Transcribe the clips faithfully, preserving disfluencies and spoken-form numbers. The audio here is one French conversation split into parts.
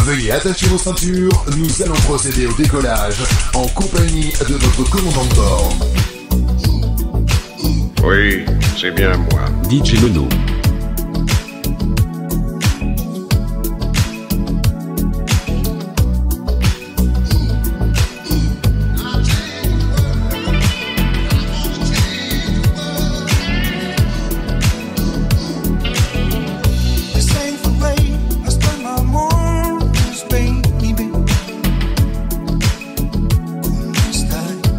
Veuillez attacher vos ceintures, nous allons procéder au décollage en compagnie de notre commandant de bord. Oui, c'est bien moi. D J Nono.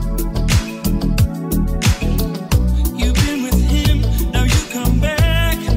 You've been with him, now you come back.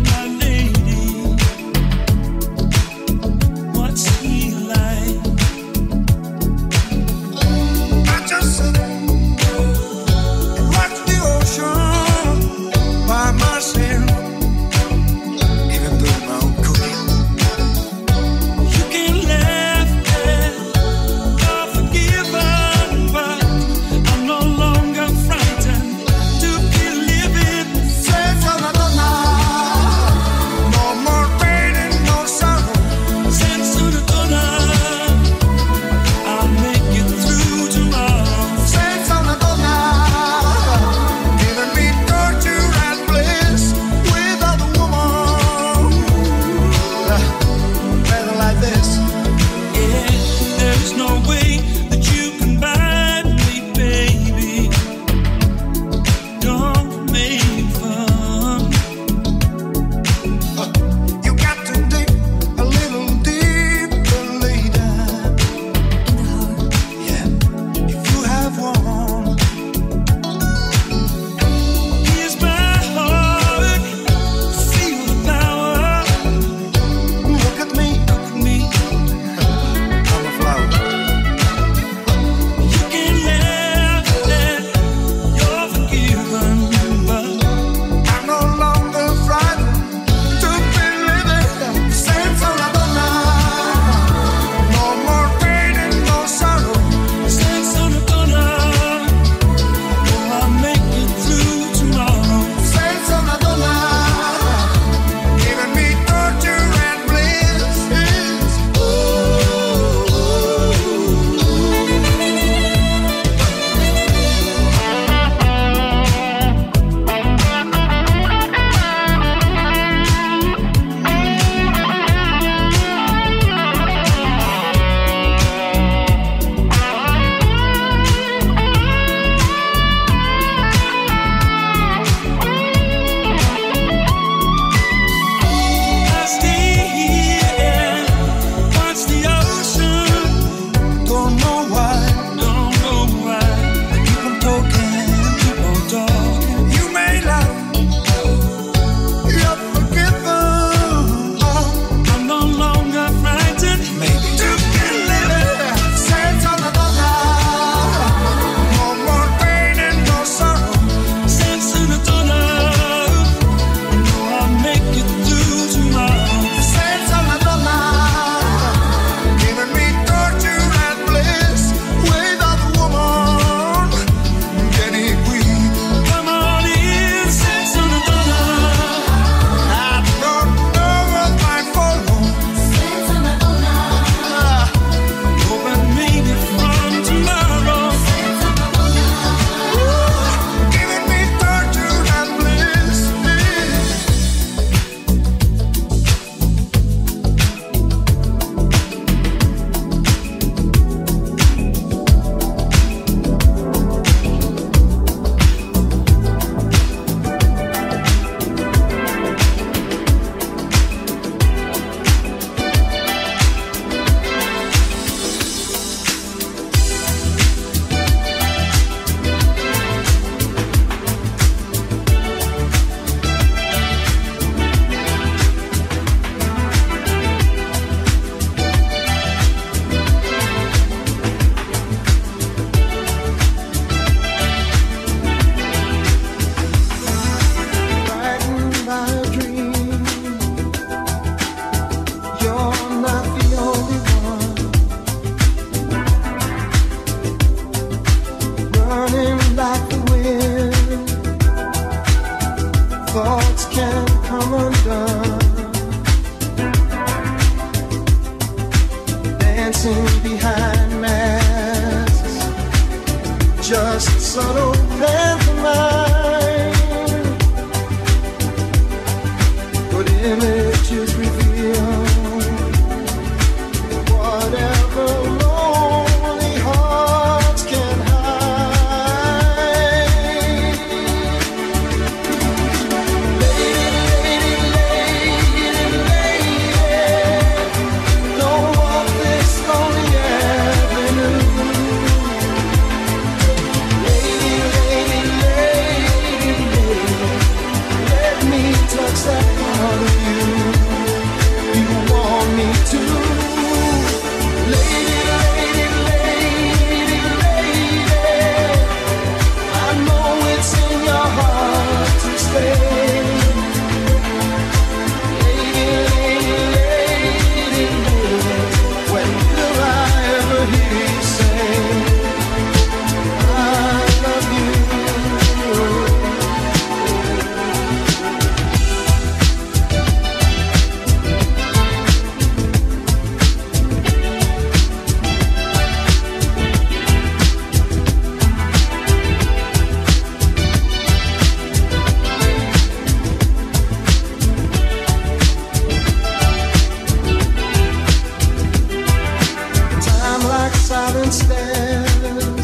dancing behind masks, just subtle pantomime, but images reveal whatever lonely hearts can hide. Lady, lady, lady, lady, don't walk this lonely avenue. Lady, lady, lady, lady, let me touch that part of you you want me to. Lady, lady, lady, lady, I know it's in your heart to stay. Lady, lady, lady, lady, when will I ever hear you say I love you? Time like silent stairs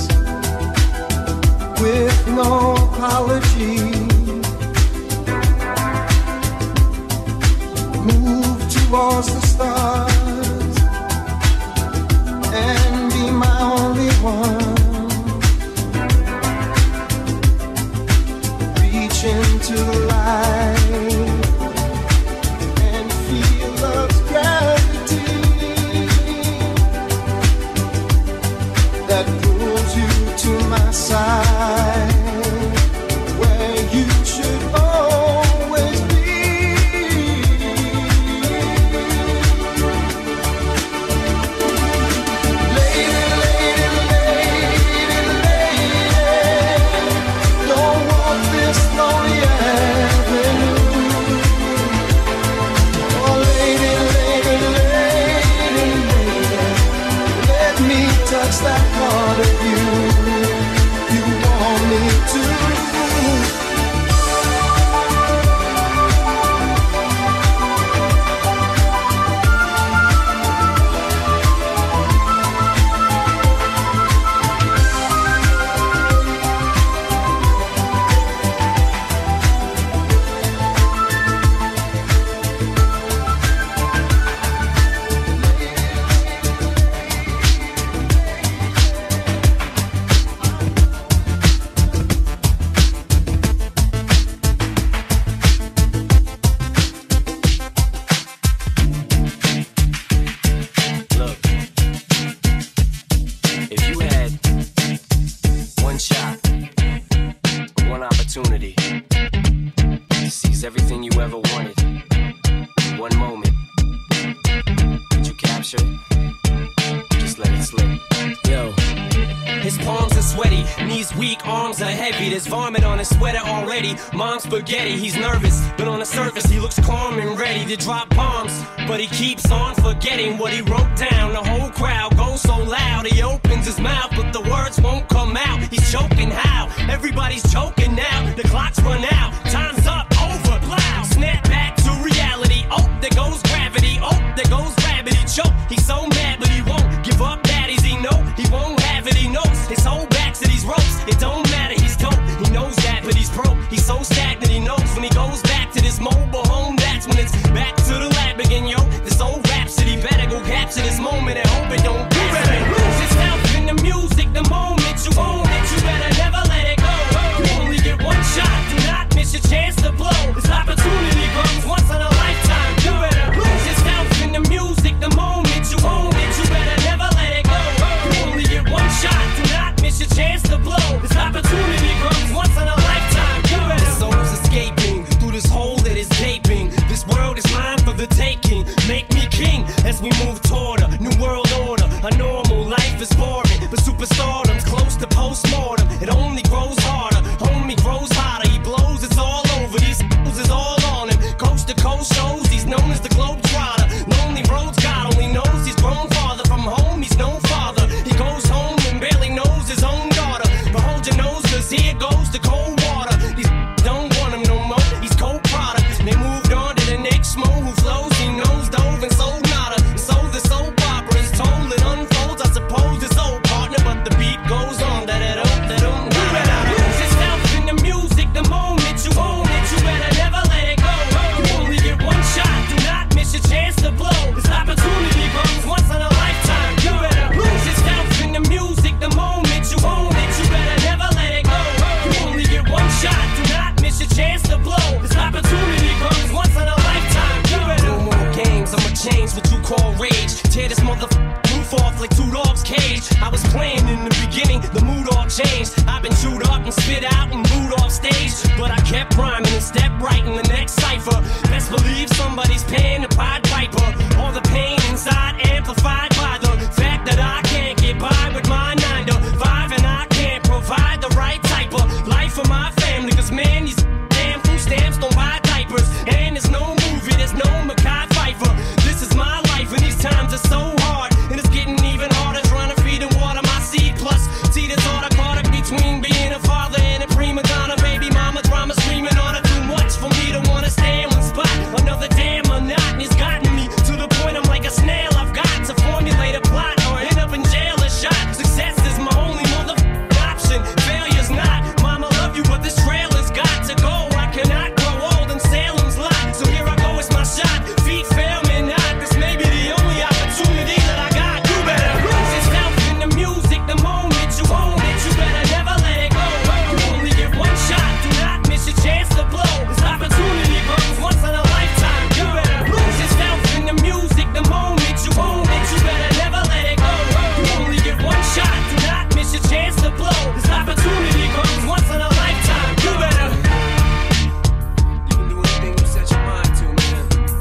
with no apology. Move towards the stars and be my only one. Reach into the light and feel love's gravity that pulls you to my side, where you should always be. Lady, lady, lady, lady, don't walk this lonely avenue. Oh, lady, lady, lady, lady, let me touch that part of you you want me to. Look, if you had one shot, one opportunity to seize everything you ever wanted, one moment, did you capture it? Just let it slip. Yo. His palms are sweaty, knees weak, arms are heavy. There's vomit on his sweater already. Mom's spaghetti, he's nervous, but on the surface he looks calm and ready to drop bombs. But he keeps on forgetting what he wrote down. The whole crowd goes so loud, he opens his mouth, but the words won't come out. He's choking how? Everybody's choking now. The clock's run out, time's up, over, plow. Snap back to reality. Oh, there goes gravity. Oh, there goes gravity. Choke. He's so mad, but he won't give up. Daddies, he know he won't have it. He knows his whole back to these ropes. It don't matter, he's dope. He knows that, but he's broke. He's so stagnant, he knows when he goes back to this mobile home. That's when it's back to the lab again, yo. This old rhapsody better go capture this moment and hope it don't pass. You better lose yourself in the music the moment you own it. You better never let it go. You only get one shot. Do not miss your chance to blow. This opportunity comes once in a lifetime. You better lose yourself in the music the moment you own it. You better never let it go. You only get one shot. Do not miss your chance to blow. This opportunity comes once in a lifetime. You better. The soul's escaping through this hole that is gaping. This world is mine for the taking. Make me king as we move toward a new world order. A normal life is boring, but superstardom's close to postmortem. It only grows harder, homie grows hotter. He blows, it's all over. These fools is motherfucking roof off like two dogs' cage. I was playing in the beginning, the mood all changed. I've been chewed up and spit out and booed off stage, but I kept rhyming and stepped right in the next cipher. Best believe somebody's paying the Pied Piper. All the pain inside amplified by the fact that I can't get by with my nine to five, and I can't provide the right type of life for my family. Cause man, these damn food stamps don't buy diapers, and there's no movie, there's no Mackay Pfeiffer. This is my life and these times are so hard, and it's getting even harder trying to feed and water my seed. Plus, see this order caught up between being a father and a prima donna. Baby mama drama screaming on her, too much for me to wanna stay in one spot. Another damn monotony's gotten me to the point I'm like a snail. I've got to formulate a plot or end up in jail or shot. Success is my only motherfucking option, failure's not. Mama love you, but this trailer's got to go. I cannot grow old in Salem's lot, so here I go, it's my shot. Feet fail me not, this may be the only opportunity that I got. You better lose yourself in the music the moment you own it. You better never let it go. You only get one shot, do not miss your chance to blow. This opportunity comes once in a lifetime. You better lose yourself in the music the moment you own it. You better never let it go. You only get one shot, do not miss your chance to blow. This opportunity comes once in a lifetime. You better. You can do anything you set your mind to, man.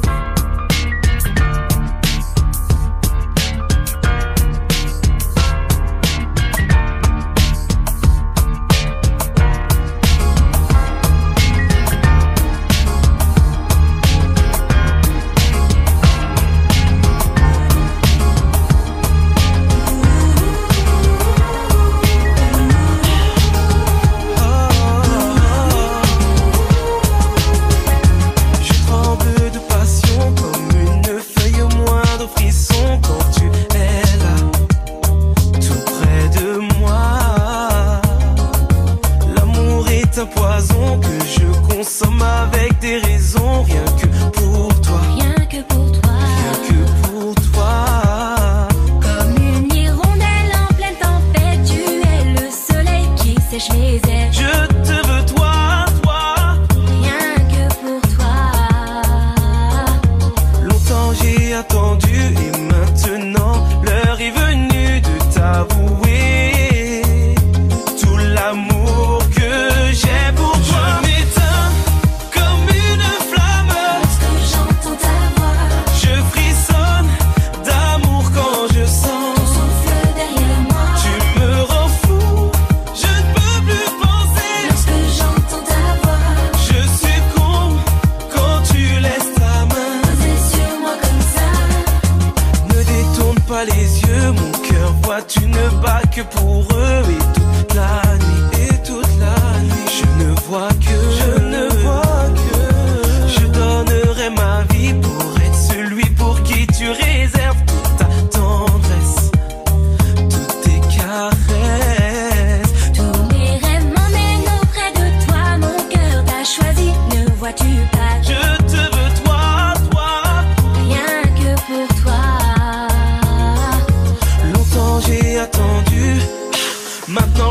Je tremble de passion comme une feuille au moindre frisson quand tu es là, tout près de moi. L'amour est un poison que je consomme avec des raisons, rien que pour toi, Rien que pour toi, rien que pour toi. comme une hirondelle en pleine tempête, tu es le soleil qui sèche mes ailes. Je te veux toi, toi. Rien que pour toi, Longtemps j'ai attendu et maintenant l'heure est venue de t'avouer tout l'amour que j'ai pour toi. Je m'éteins comme une flamme, lorsque j'entends ta voix, je frissonne d'amour quand je ton sens. souffle derrière moi. Tu me rends fou, je ne peux plus penser. Lorsque j'entends ta voix, Je succombe quand tu laisses ta main. posée sur moi comme ça. Ne détourne pas les yeux, mon cœur voit, tu ne bats que pour eux. Et toute la nuit, et toute la nuit, je ne vois que, je ne vois que. Je donnerai ma vie pour être celui pour qui tu réserves toute ta tendresse, toutes tes caresses. Tous mes rêves m'emmènent auprès de toi. Mon cœur t'a choisi, ne vois-tu pas? Je te veux toi, toi. Rien que pour toi. Longtemps j'ai attendu, maintenant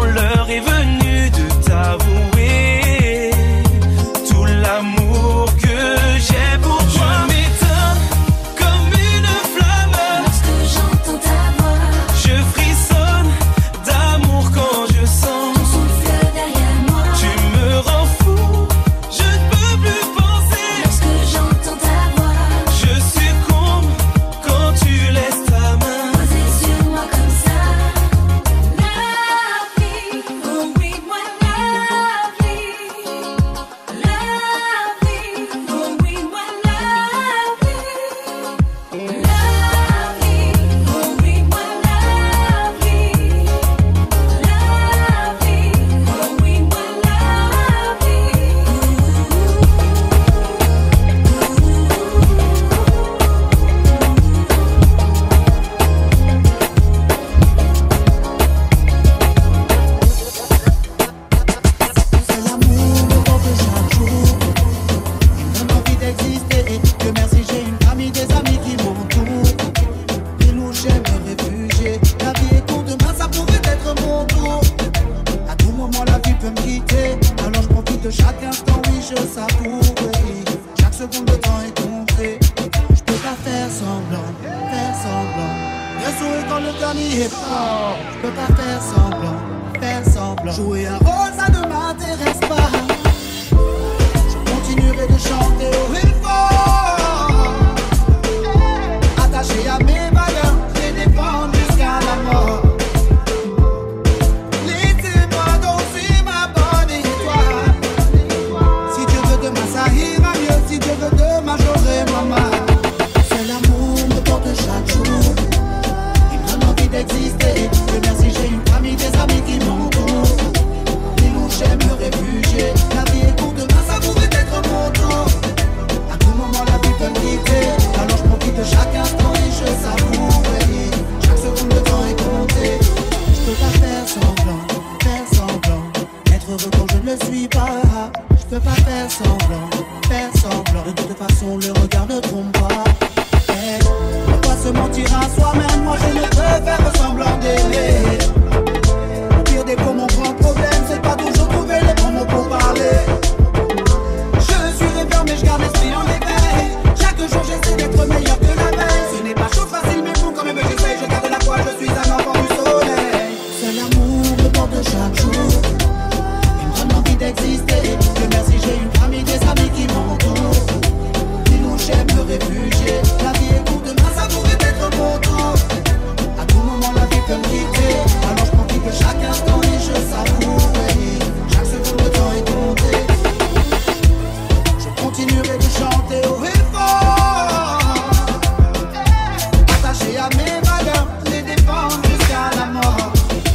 sourire quand le dernier est fort. Je peux pas faire semblant, faire semblant. Jouer un rôle, ça ne m'intéresse pas. Je continuerai de chanter haut et fort. Attaché à mes valeurs, les défendre jusqu'à la mort. Laissez-moi donc suivre ma bonne étoile. Si Dieu veut demain, ça ira mieux. Si Dieu veut demain, j'aurai maman. C'est l'amour me porte chaque jour. Il me donne envie d'exister. Dieu merci, j'ai une famille, des amis qui m'entourent. Ils où j'aime me réfugier. La vie est courte, demain ça pourrait être mon tour. À tout moment la vie peut me quitter. Alors je profite de chaque instant et je savoure. Oui, chaque seconde le temps est compté. Je peux pas faire semblant, faire semblant. Être heureux quand je ne le suis pas. Je peux pas faire semblant, faire semblant. De toute façon le regard ne trompe pas. Hey, pourquoi se mentir à soi-même? Moi je ne peux faire semblant d'aimer. Mon pire défaut, mon grand problème, c'est pas toujours trouver les bons mots pour parler. Je suis rêveur mais je garde l'esprit en éveil. Chaque jour j'essaie d'être meilleur que la veille. Ce n'est pas chose facile mais bon quand même j'essaie. Je garde la foi, je suis un enfant du soleil. C'est l'amour me porte chaque jour. Il me donne envie d'exister. Dieu merci, j'ai une famille, des amis qui m'entourent. Ils où j'aime me réfugier. La vie est courte, demain ça pourrait être mon tour. À tout moment la vie peut me quitter. Alors je profite de chaque instant et je savoure. Oui, chaque seconde le temps est compté. Je continuerai de chanter haut et fort. Attaché à mes valeurs, les défendre jusqu'à la mort.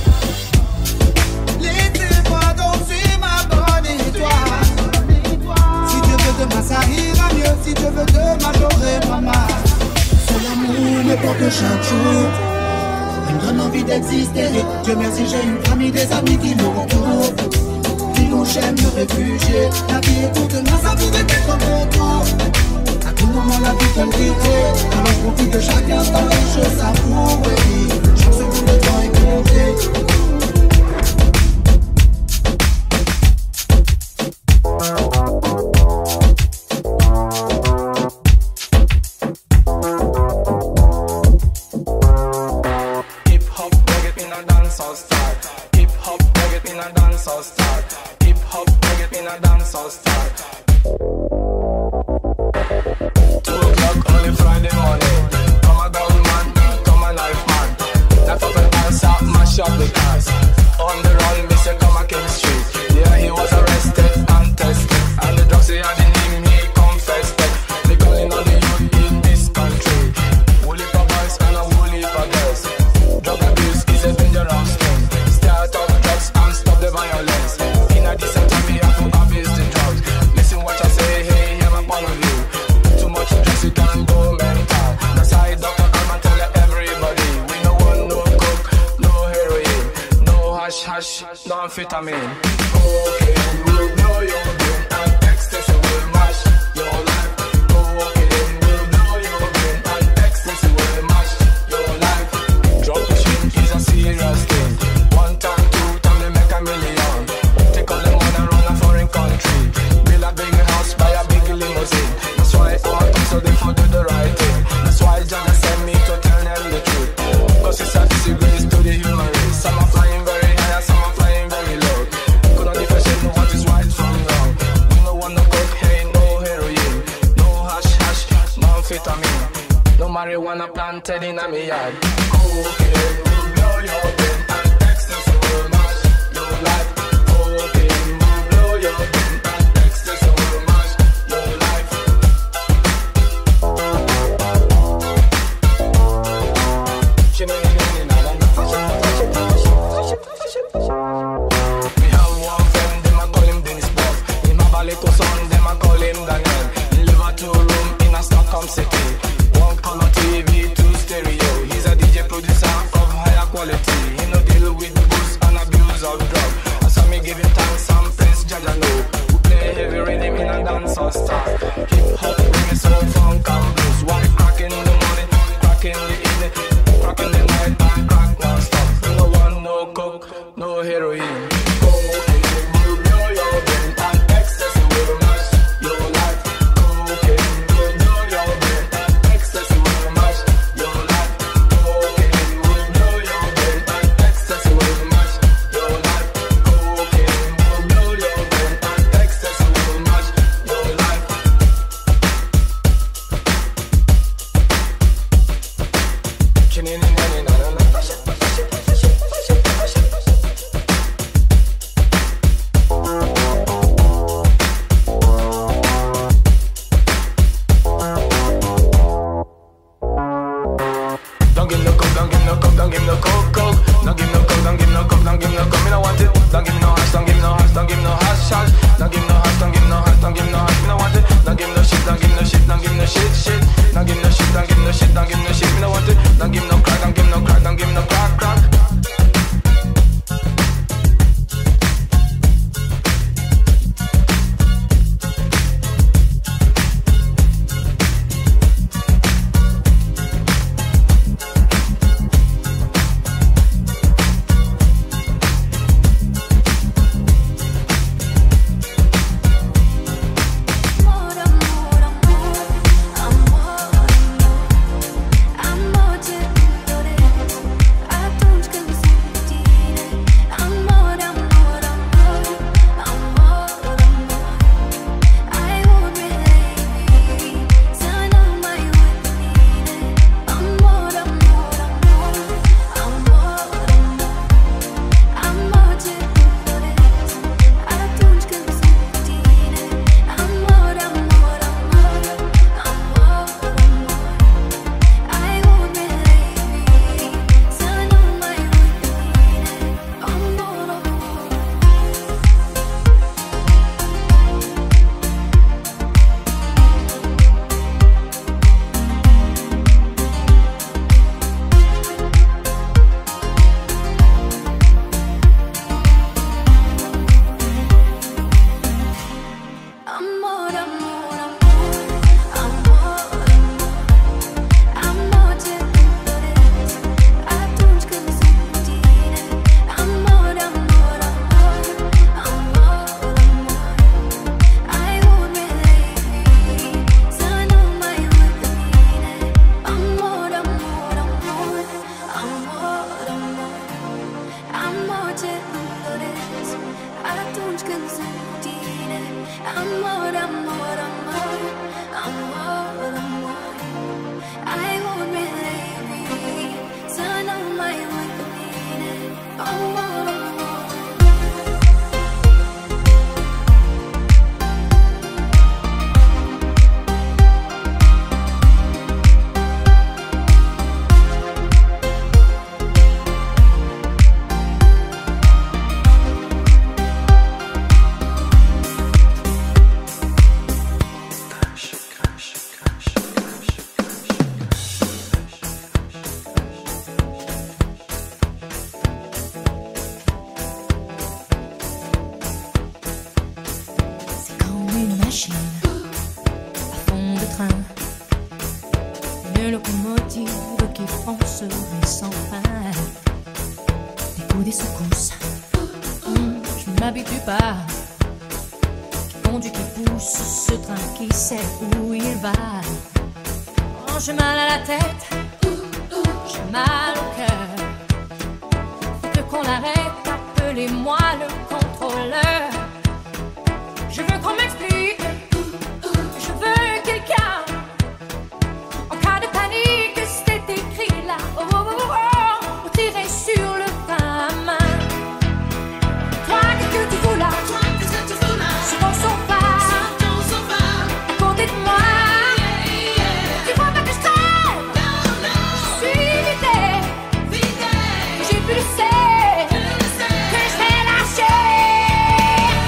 Laissez-moi donc suivre ma bonne étoile. Si Dieu veut demain ça ira mieux. Si Dieu veut demain j'aurai maman. C'est l'amour me porte chaque jour. Il me donne envie d'exister. Dieu merci, j'ai une famille, des amis qui m'entourent. Ils où j'aime me réfugier. La vie est courte, demain ça pourrait être mon tour. À tout moment la vie peut me quitter. Alors je profite de chaque instant et je savoure. Oui, chaque seconde le temps est compté. Amphetamine. Cocaine will blow your brain and ecstasy will mash your life. Cocaine will blow your brain and ecstasy will mash your life. Drug pushing is a serious thing. One time, two time, they make a million. Take all the money around a foreign country. Build a big house, buy a big limousine. That's why all come so they for do the right thing. That's why Jah sent me to tell them the truth. Cause it's a disgrace to the human race. Some are flying very high, some are flying very low. Couldn't differentiate what is right from wrong. We no want no cocaine, no heroin, no hash hash, no amphetamine, no marijuana planted in a me yard. Cocaine will blow your brain and ecstasy will mash your life. Cocaine will blow your brain and ecstasy will mash your life. She made it in and out. We have one friend, them a call him Dennis Buff. In a Balico son, them a call him Daniel. He live a two room in a Stockholm city. One color T V, two stereo. He's a D J producer of higher quality. He no deal with booze and abuse of drug. I saw me give him thanks and praise Jaja know. We play heavy rhythm in a dancehall style. Hip hop, reggae, soul, funk and blues. One crack in the morning, crack in the evening, crack in the night and crack non-stop. We no want no coke, no heroin. Cocaine will blow your brain and ecstasy will mash your life. Cocaine will blow your brain and ecstasy will mash your life. Cocaine J'ai plus le sait que je vais lâcher.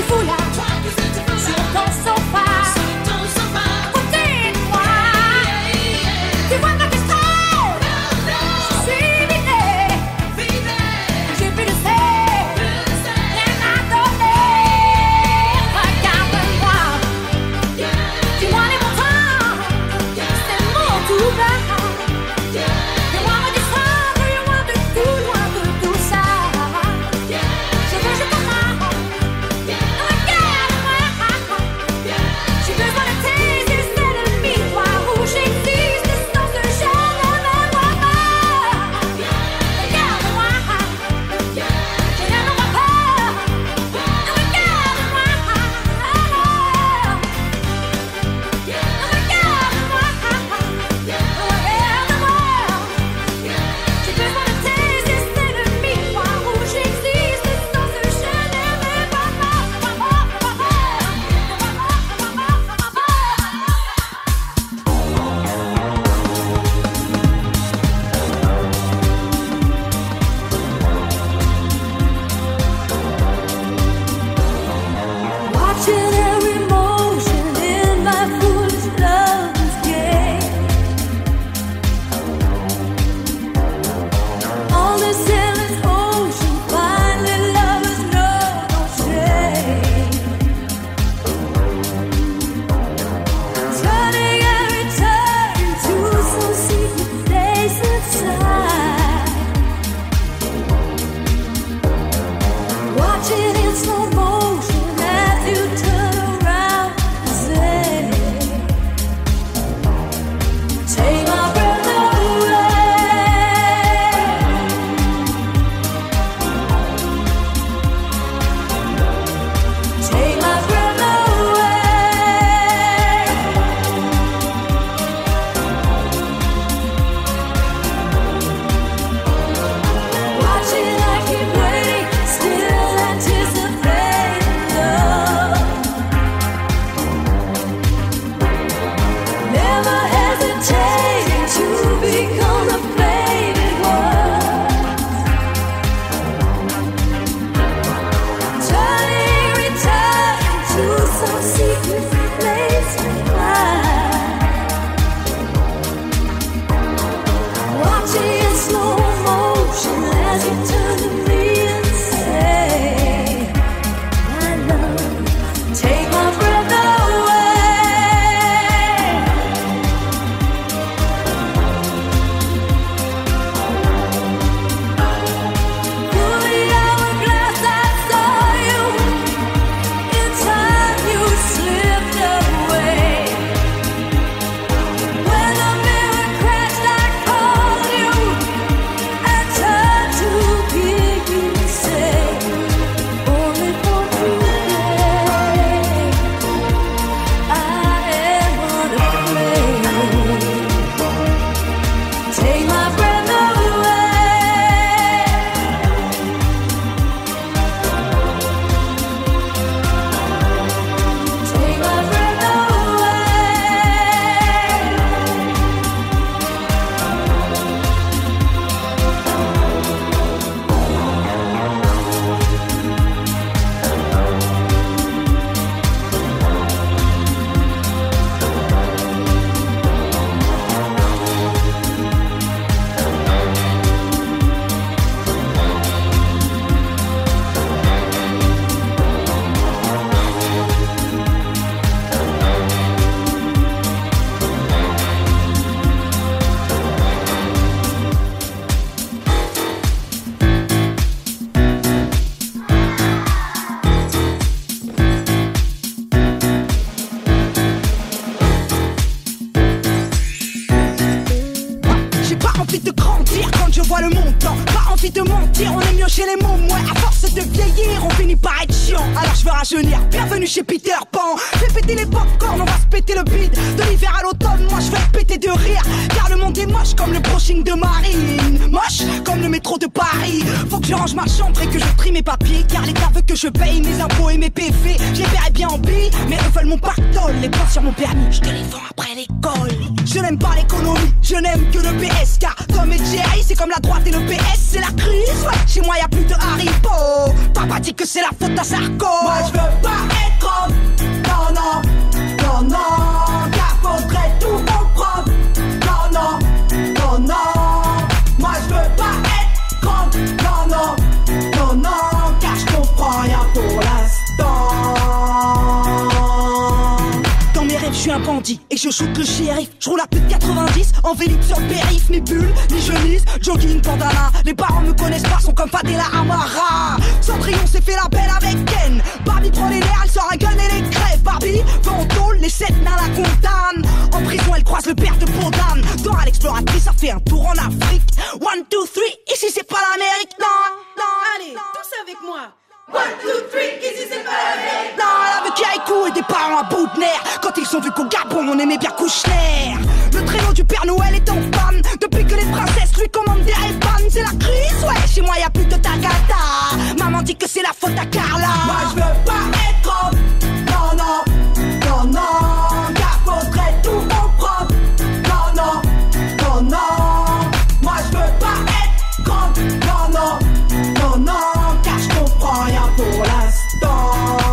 fous là, sur ton sofa, à côté de moi. Tu vois pas que je traîne, je suis vidée, j'ai plus de sel, rien à donner. Regarde-moi, dis-moi les montants, c'est mon tout bas. Fais-moi redescendre loin de tout, loin de tout ça. Je veux je te rends, regarde-moi. J'ai besoin de tes yeux, c'est le miroir où j'existe sans ce je ne me vois pas. Regarde-moi, je ne me vois pas. Regarde-moi, regarde-moi, regarde-moi. J'ai besoin de tes yeux, c'est le miroir où j'existe sans ce je ne me vois pas. Watching every motion in my foolish love's game. On this endless ocean, finally lovers know no shame. Turning every turn into some secret place inside. Watching in slow motion as you turn around and say, take my breath away. Take my breath away. Watching, I keep waiting, still anticipating love. Never hesitating to become the faded one. Turning, returning to some secret place inside. Watching in slow motion as you turn to me and say, my love, take my breath away. Through the hourglass I saw you, in time you slipped away. When the mirror crashed I called you and turned to hear you say, only for today I am unafraid. Take my breath away. Take my breath J'ai pas envie de grandir quand je vois le montant. Pas envie de mentir, on est mieux chez les mots. Moi, à force de vieillir, on finit par être chiant. Alors je veux rajeunir, bienvenue chez Peter Pan. Fais péter les popcorn, on va se péter le bide. De l'hiver à l'automne, moi je vais péter de rire. Car le monde est moche comme le brushing de Marine. Moche comme le métro de Paris. Faut que je range ma chambre et que je trie mes papiers. Car l'État veut que je paye mes impôts et mes P V. Je les paierai bien en billes, mais eux veulent mon pactole. Les points sur mon permis, je te les vends après l'école. Je n'aime pas l'économie, je n'aime que le P S. Car Tom et Jerry, c'est comme la droite et le P S, c'est la crise. Ouais, chez moi y a plus de Haribo. Papa dit que c'est la faute à Sarko. Moi je veux pas grandi et je shoot le shérif. Je roule à plus de quatre-vingt-dix, en vélib sur le périph'. Ni bulle, ni chemise, jogging, bandana. Les parents me connaissent pas, sont comme Fadela Amara. Cendrillon s'est fait la belle avec Ken. Barbie prend les nerfs, elle sort un gun et les crève. Barbie, va en tôle, les sept nains la condamnent. En prison, elle croise le père de Bodan. Dans à l'exploratrice, ça fait un tour en Afrique. One, two, three, ici c'est pas l'Amérique, non, non. Allez, tous avec moi. One, two, three, ici c'est pas l'Amérique. Non, elle avait Kiaikou et des parents à bout de nerfs. Quand ils sont vus qu'au Gabon, on aimait bien Kouchner. Le traîneau du Père Noël est en panne. Depuis que les princesses lui commandent des Ray-Ban, c'est la crise, ouais, chez moi y'a plus de Tagada. Maman dit que c'est la faute à Carla. Moi je veux pas être propre. Non, non, non, non. Car faudrait tout comprendre. Non, non, non, non. Moi je veux pas être grande. Non, non, non, non. Car je comprends rien pour l'instant.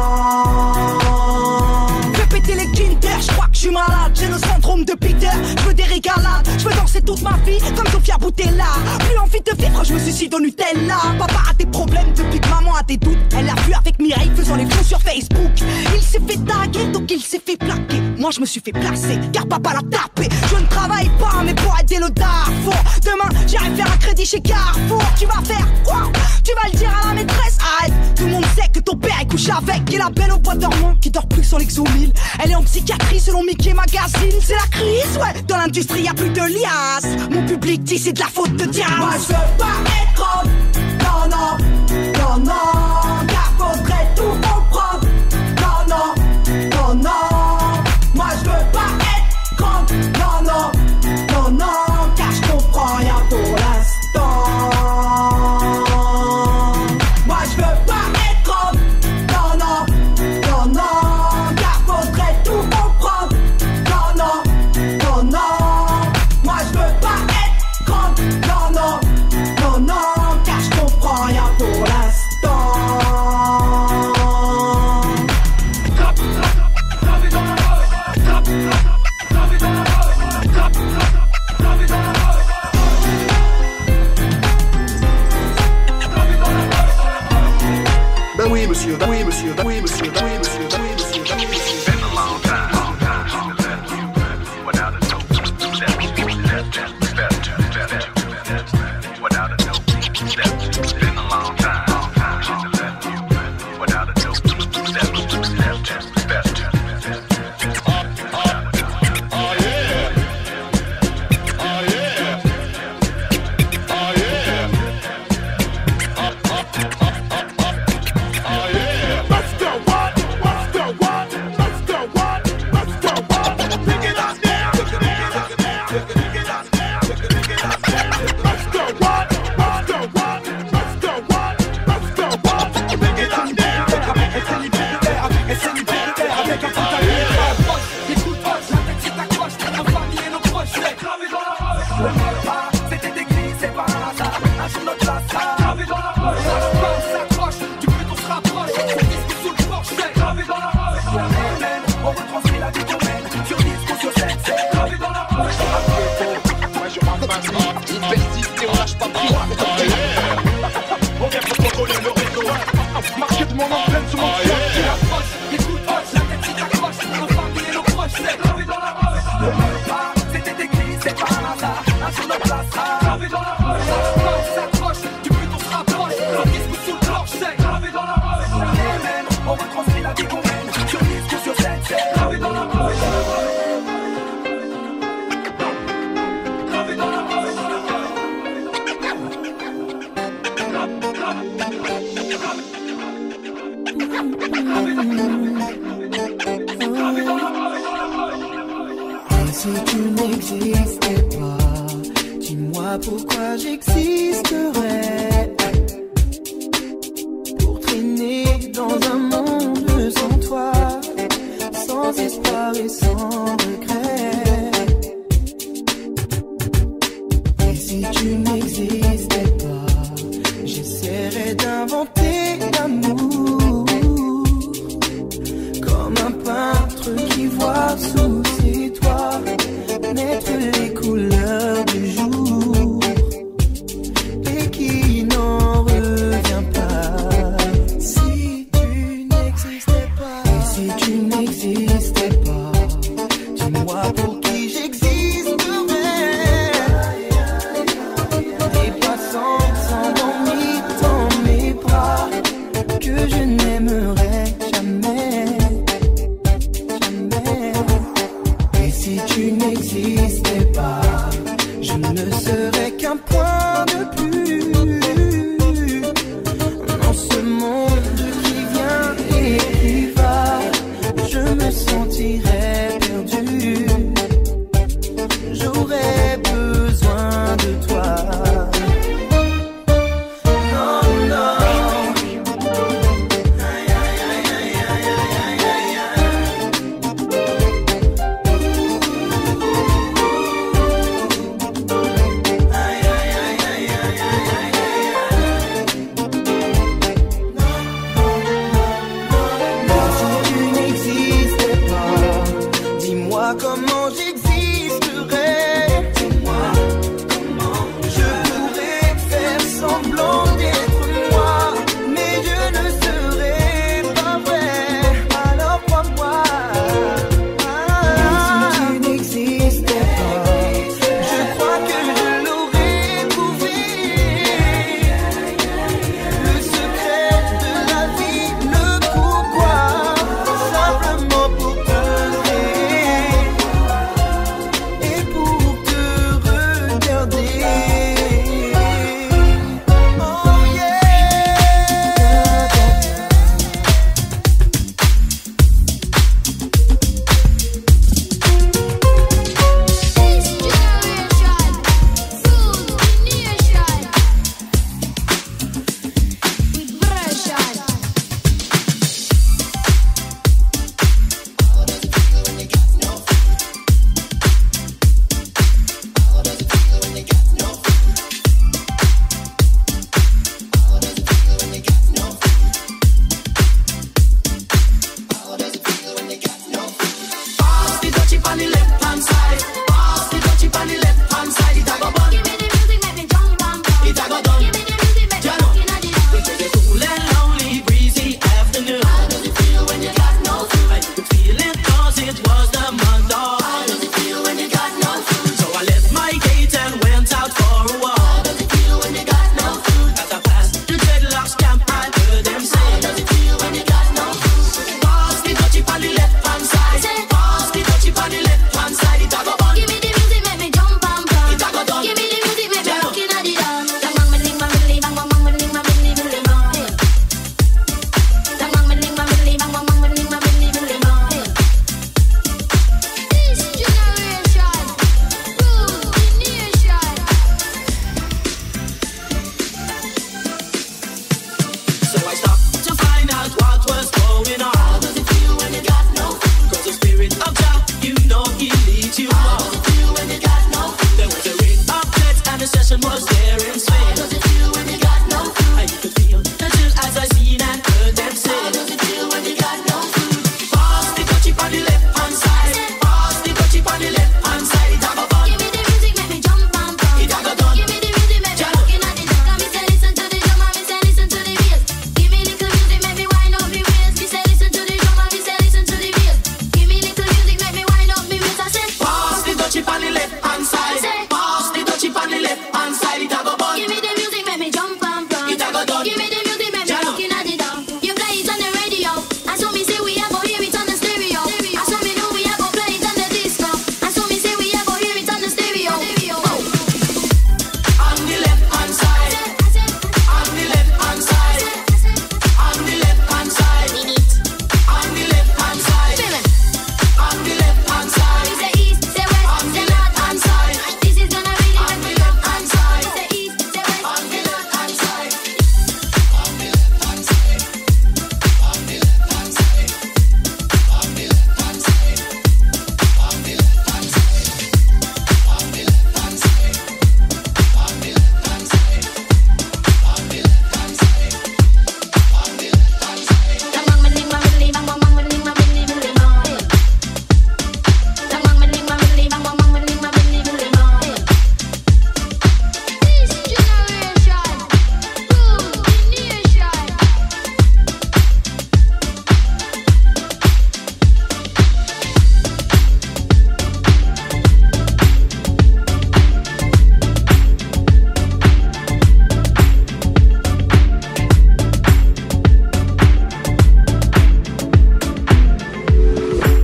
Fais péter les Kinder, je crois que je suis malade. J'ai le syndrome de Peter, je veux des régalades. Je veux danser toute ma vie comme Sofia Boutella. Plus envie de vivre, je me suicide au Nutella. Papa a des problèmes depuis que maman a des doutes. Elle l'a vu avec Mireille faisant les fous sur Facebook. Il s'est fait taguer donc il s'est fait plaquer. Moi je me suis fait placer car papa l'a tapé. Je ne travaille pas mais pour aider le Darfour. Demain j'irai faire un crédit chez Carrefour. Tu vas faire quoi? Tu vas le dire à la maîtresse? Arrête, tout le monde sait que ton père est couché avec. Et la belle au bois dormant qui dort plus sans l'exomile. Elle est en psychiatrie selon Mickey Magazine. C'est la crise, ouais, dans l'industrie y'a plus de liasses. Mon public dit c'est de la faute de Diaz. Moi je veux pas être grande. Non, non, non, non. Car faudrait tout comprendre. Non, non, non, non. Moi je veux pas être grande. Non, non, non, non. Car je comprends rien pour l'instant. Moi je veux pas être grande. Non, non, non, non. Car faudrait tout comprendre. Non, non, non, non. Moi je veux pas être grande. Non, non, non, non. Car je comprends rien pour l'instant. Ben oui monsieur, ben oui monsieur, ben oui monsieur, ben oui monsieur, ben oui monsieur, ben oui monsieur. Been a long time, long time since I left you. Without a note, left, left, left, left, left, without a note, left. Been a long time, long time since I left you. Without a note, left, left, left, left. Oh yeah, oh yeah, oh yeah. Let's go, what? Let's go, what? Let's go, what? Let's go, what? Pick it up now. Pick it up now. Pick it up now. Pick it up now. Let's go, what? Let's go, what? Let's go, what? Let's go, what? Pick it up now. Et c'est libérateur, et c'est libérateur avec un coup d'arrière. Écoute, la tête c'est ta croche, la famille et nos proches, c'est gravé dans la roche. Le repas, c'était écrit, c'est pas un hasard. Un jour notre place sera gravé dans la roche. Ça s'accroche, du plus on se rapproche. On disque sous le porche, c'est gravé dans la roche. On retranscrit la vie qu'on mène, sur disque ou sur scène, c'est gravé dans la roche. Moi je m'en passe pas, une persiste et on lâche pas pris. On vient pour contrôler le réseau. Marqué de mon empreinte sur mon cœur qui approche. Écoute, la tête c'est ta croche, nos familles et nos proches, c'est gravé dans la roche. Le repas, c'était écrit, c'est pas un hasard. Un jour notre place sera gravé dans la roche. On s'accroche, du plus on se rapproche. On disque sous le planche, c'est gravé dans la roche. Et même, on retranscrit la vie qu'on mène, sur disque ou sur scène, c'est gravé dans la roche. Gravé dans la roche. Et si tu n'existais pas, dis-moi pourquoi j'existerais. Pour traîner dans un monde sans toi, sans espoir et sans regret. Et si tu n'existais pas, j'essaierais d'inventer l'amour. Comme un peintre qui voit sous ses toits naître les couleurs du jour et qui n'en revient pas. Si tu n'existais pas, et si tu n'existais pas,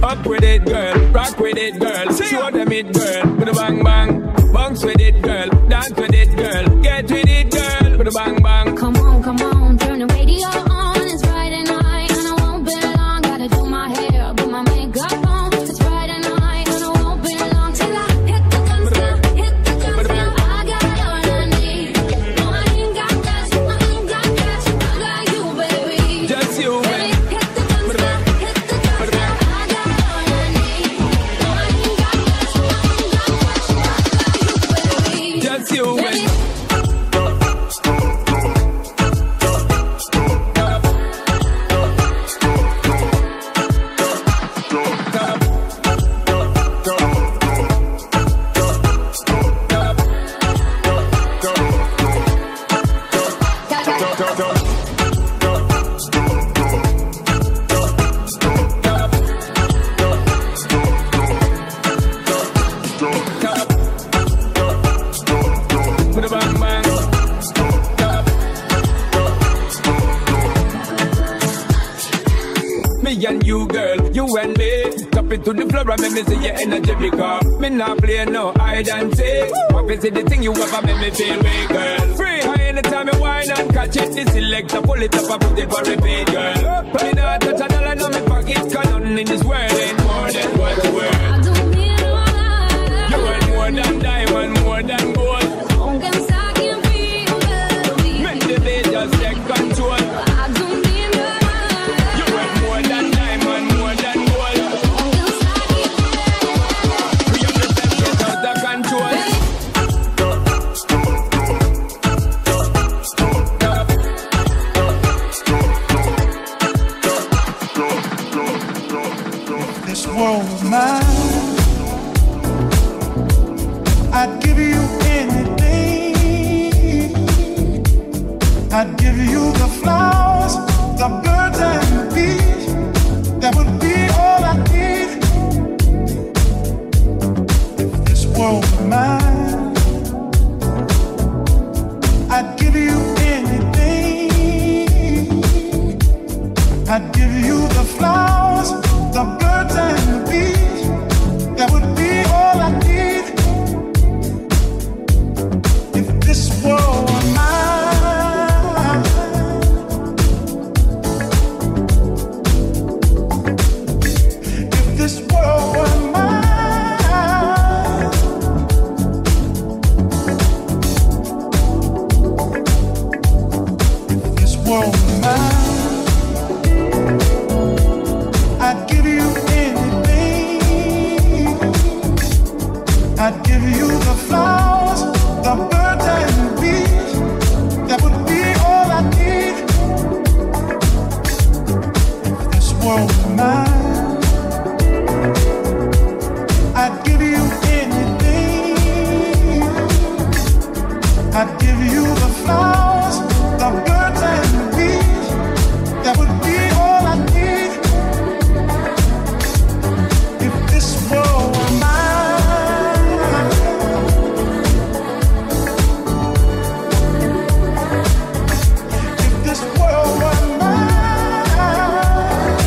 Up with it, girl. Rock with it, girl. Show them it, girl. With a bang bang. Bounce with it, girl. Dance with it, girl. Get with it, girl. With a bang bang. Come on, come on, turn the radio on. It's Friday night and I won't be long. Gotta do my hair, put my makeup on. It's Friday night and I won't be long till I hit the guns now, hit the guns now. I got all I need. No, I ain't got cash, I ain't got cash. I got you, baby. Just you, baby. Hit the guns now, hit the guns now. I got all I need. No, I ain't got cash, I ain't got cash. I got you, baby. Just you, baby. Me and you, girl, you and me. Tap it to the floor and make me see your energy because me not play no hide and seek. What is it the thing you ever make me feel way, girl? Free, anytime you whine and catch it, the selector pull it up and put it for repeat, girl. But me not touch a dollar in my pocket, cause nothing in this world ain't more than what's worth. I don't need a lot. You want more than diamond, more than gold. Aunque saquen frío, baby. Make the beat just take control. I don't need a lot. You want more than diamond, more than gold. Aunque saquen We have the best get out of control. This world was mine, I'd give you anything. I'd give you the flowers, the birds and the bees. That would be all I need. If this world was mine, I'd give you anything. I'd give you the flowers, the birds and the bees. That would be all I need. If this world were mine, if this world were mine, if this world were mine, I'd give you anything. I'd give you the flowers, the birds and the bees. That would be all I need. If this world were mine, I'd give you anything. I'd give you the flowers, the birds and the bees. That would be all I need. If this world were mine, if this world were mine,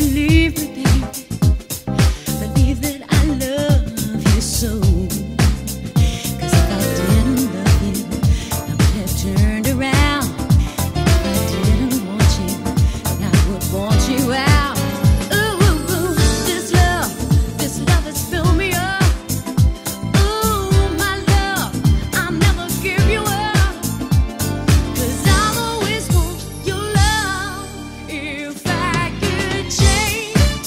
believe me, baby. Believe that I love you so. 'Cause if I didn't love you, I would have turned around. And if I didn't want you, I would want you out. Ooh, this love, this love has filled me up. Ooh, my love, I'll never give you up. 'Cause I'll always want your love. If I could change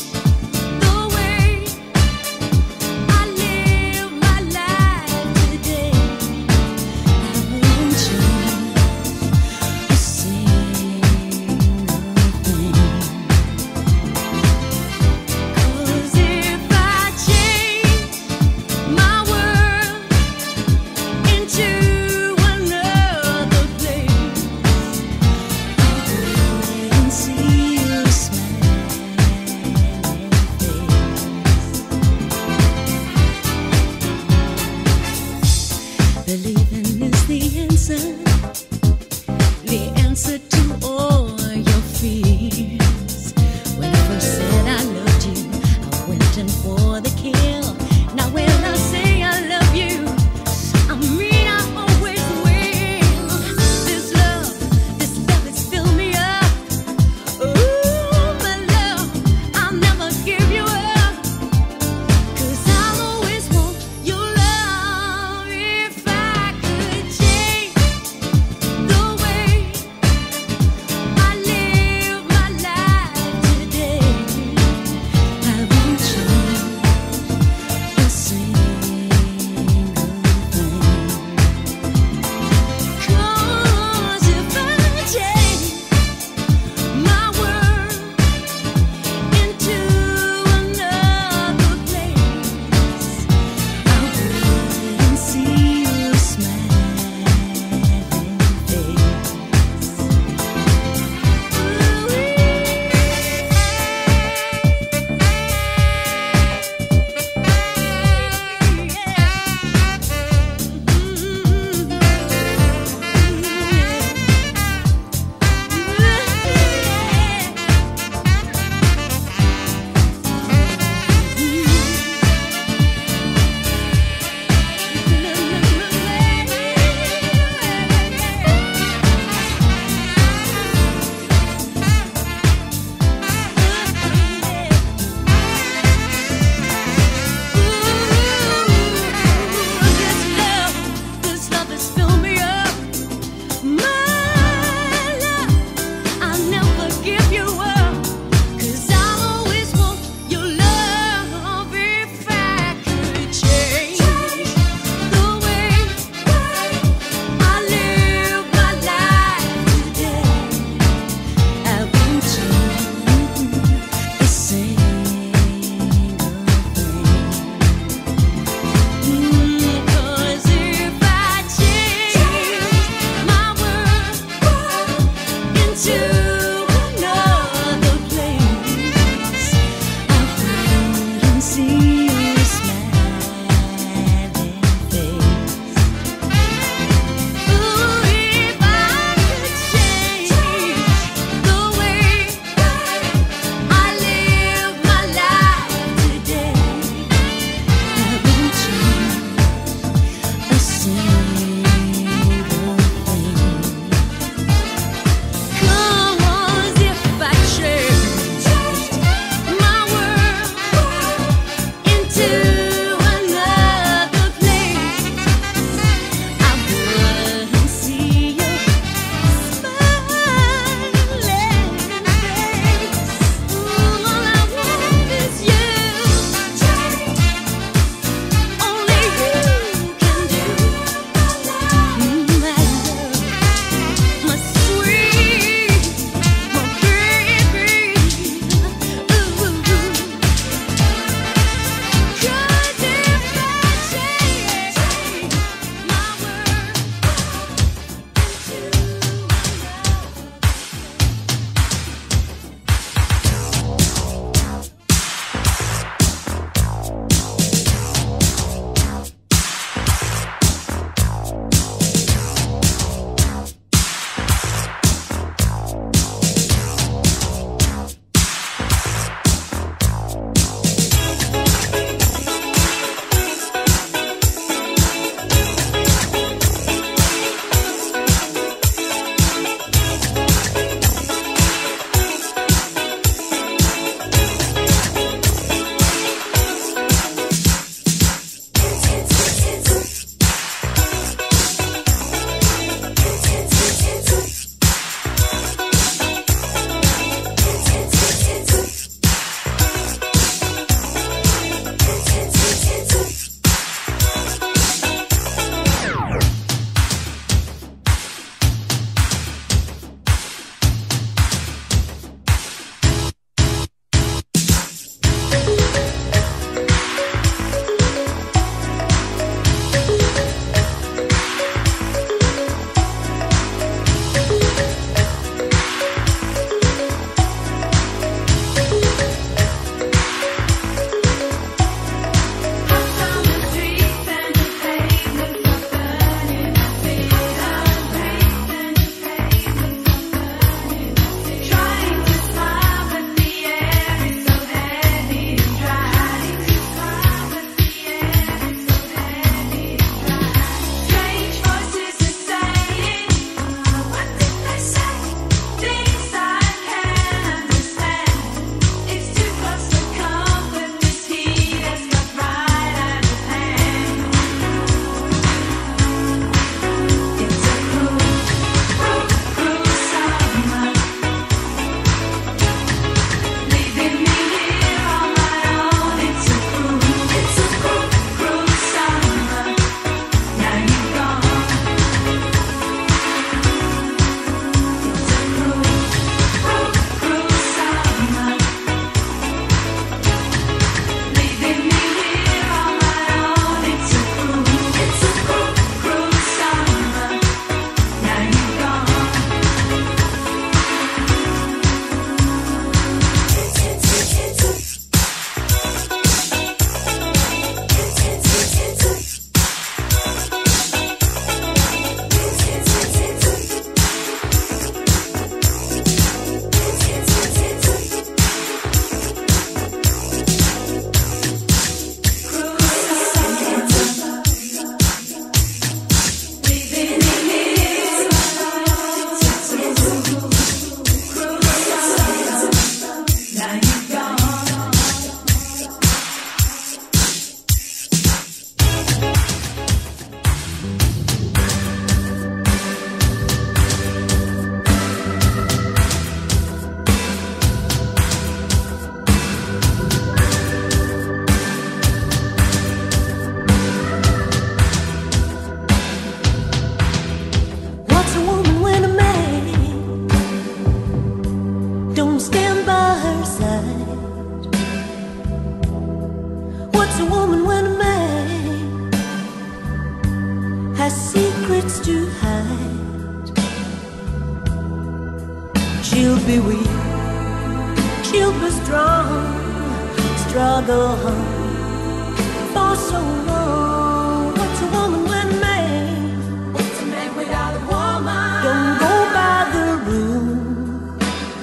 be weak, she'll be strong, struggle for so long. What's a woman when a man? What's a man without a woman? Don't go by the rule.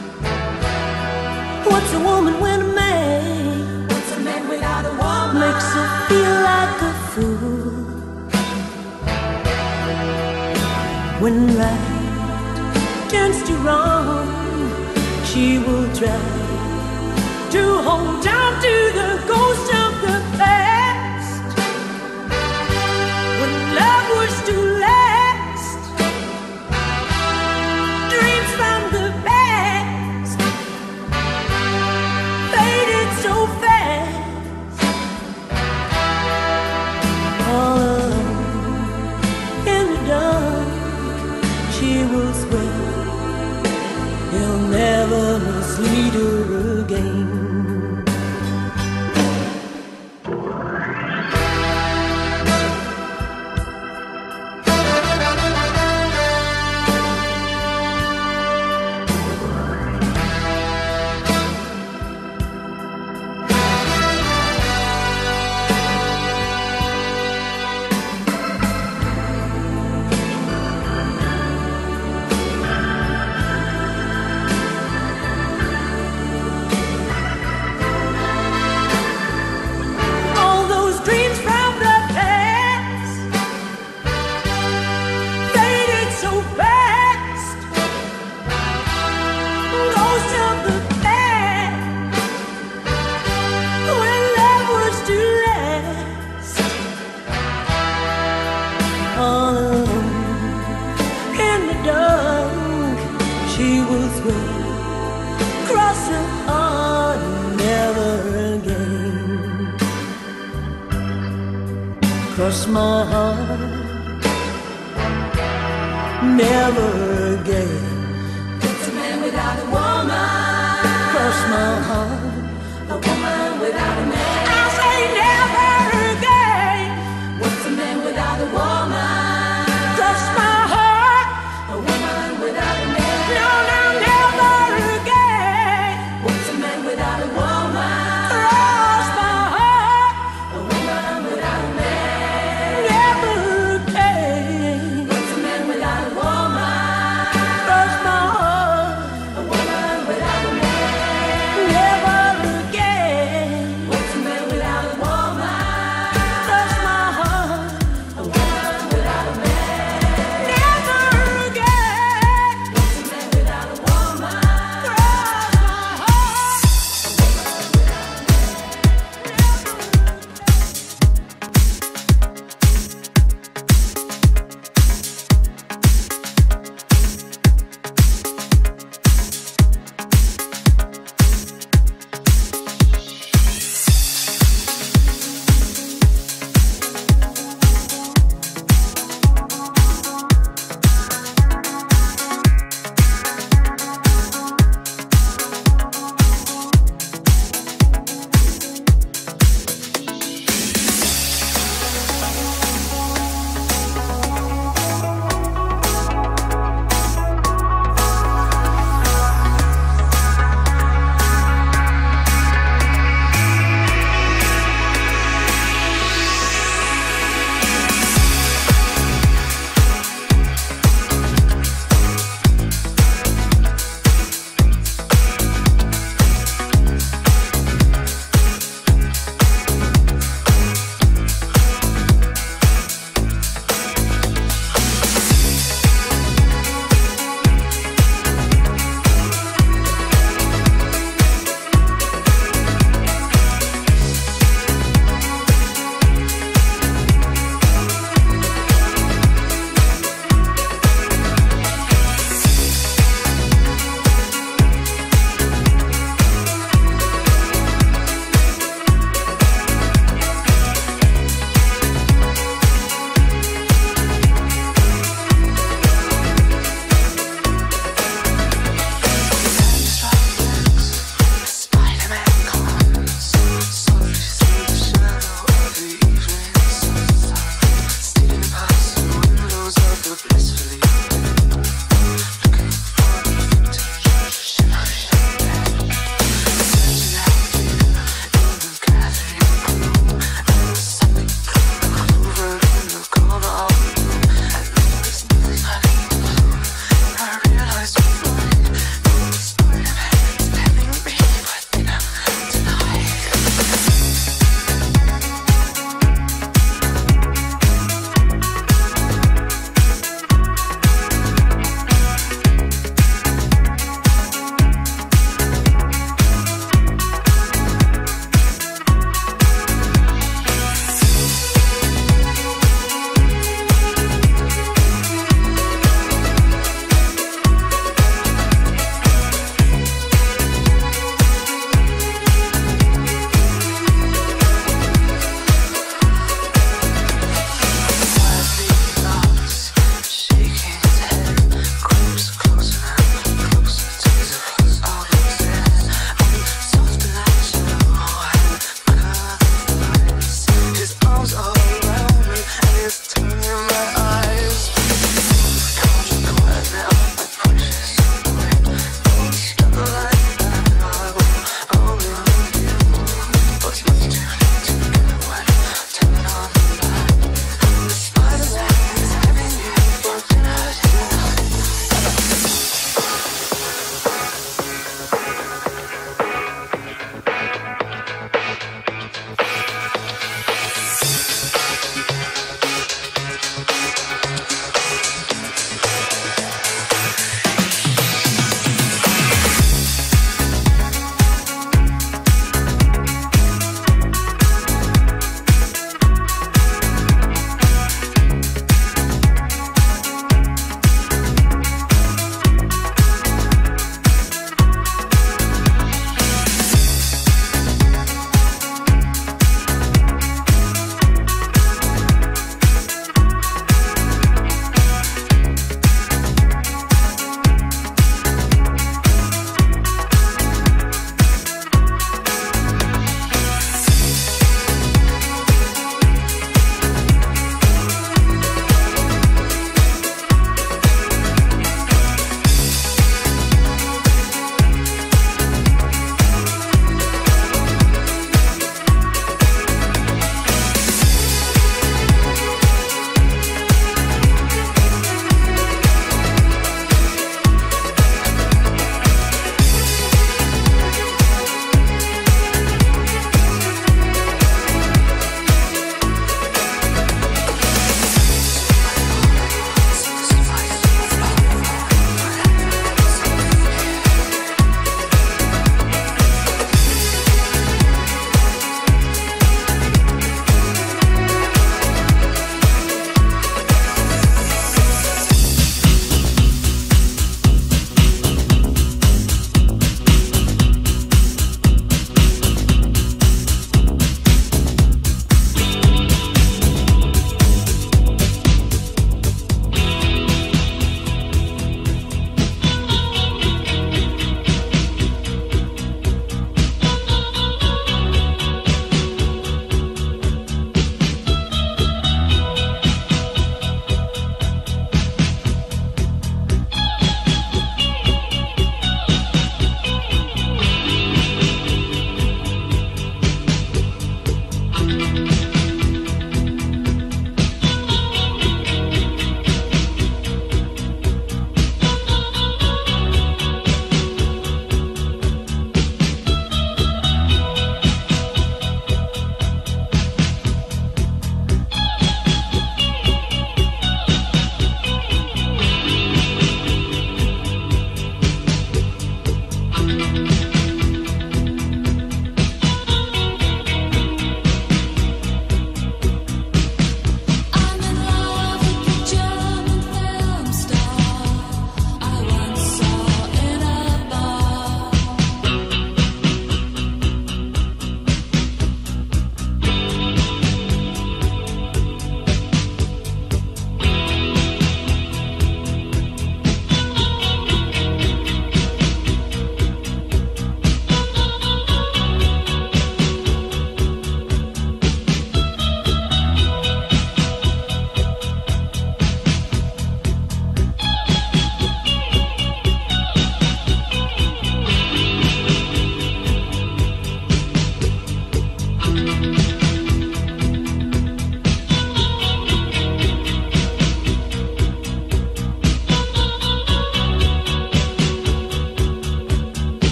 What's a woman when a man? What's a man without a woman? Makes her feel like a fool. When right turns to wrong, she will try to hold on to the ghost of the past. When love was to last, dreams from the past faded so fast. All alone in the dark, she will swear he'll never mislead her again. Cross my heart, never again. It's a man without a woman. Cross my heart, a woman without a man. I say never again. What's a man without a woman? Cross my heart, a woman without a man. No, no, never again. What's a man without a woman? Cross my heart, a woman without a man. Never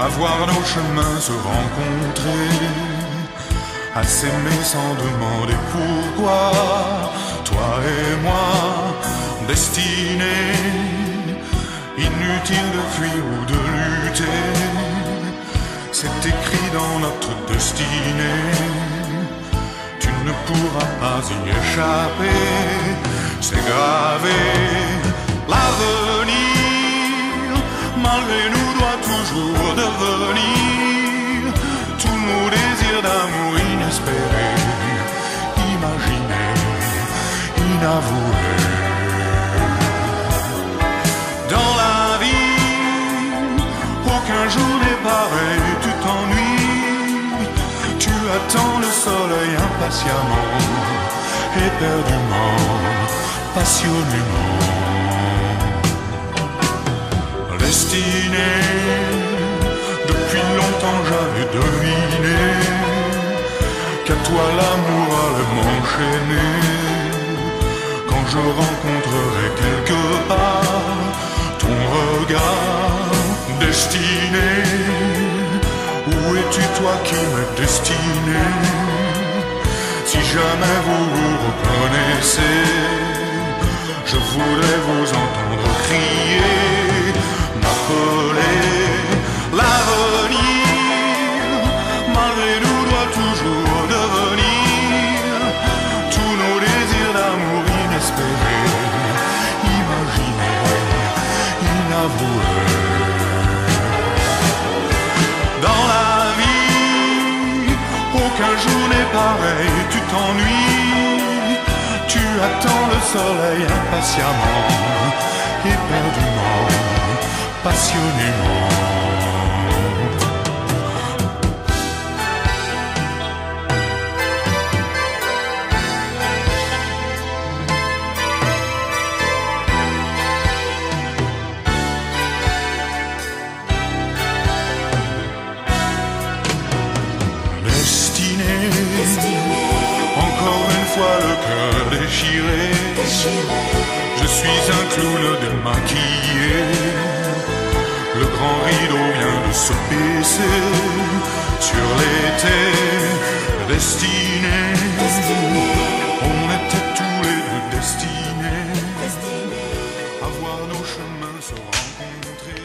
à voir nos chemins se rencontrer, à s'aimer sans demander pourquoi. Toi et moi, destinés, inutile de fuir ou de lutter, c'est écrit dans notre destinée. Tu ne pourras pas y échapper, c'est gravé. L'avenir, malgré nous, doit toujours devenir tous nos désirs d'amour inespérés, imaginés, inavoués. Dans la vie, aucun jour n'est pareil, tu t'ennuies, tu attends le soleil impatiemment, éperdument, passionnément. Destiné, depuis longtemps j'avais deviné qu'à toi l'amour allait m'enchaîner. Quand je rencontrerai quelque part ton regard destiné, où es-tu toi qui m'es destiné? Si jamais vous vous reconnaissez, je voudrais vous entendre crier, m'appeler. L'avenir, malgré nous, doit toujours devenir tous nos désirs d'amour inespérés, imaginés, inavoués. Dans la vie, aucun jour n'est pareil, tu t'ennuies, tu attends le soleil impatiemment, éperdument, passionnément. Encore une fois le cœur déchiré, je suis un clown démaquillé. Le grand rideau vient de se baisser sur l'été destiné. On était tous les deux destinés à voir nos chemins se rencontrer.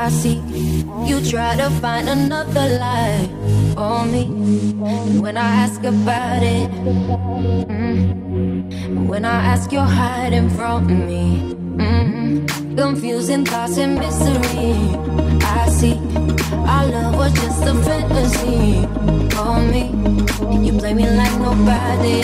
I see you try to find another lie on me. And when I ask about it, mm, when I ask, you're hiding from me. Mm, confusing thoughts and mystery. I see our love was just a fantasy on me. You play me like nobody.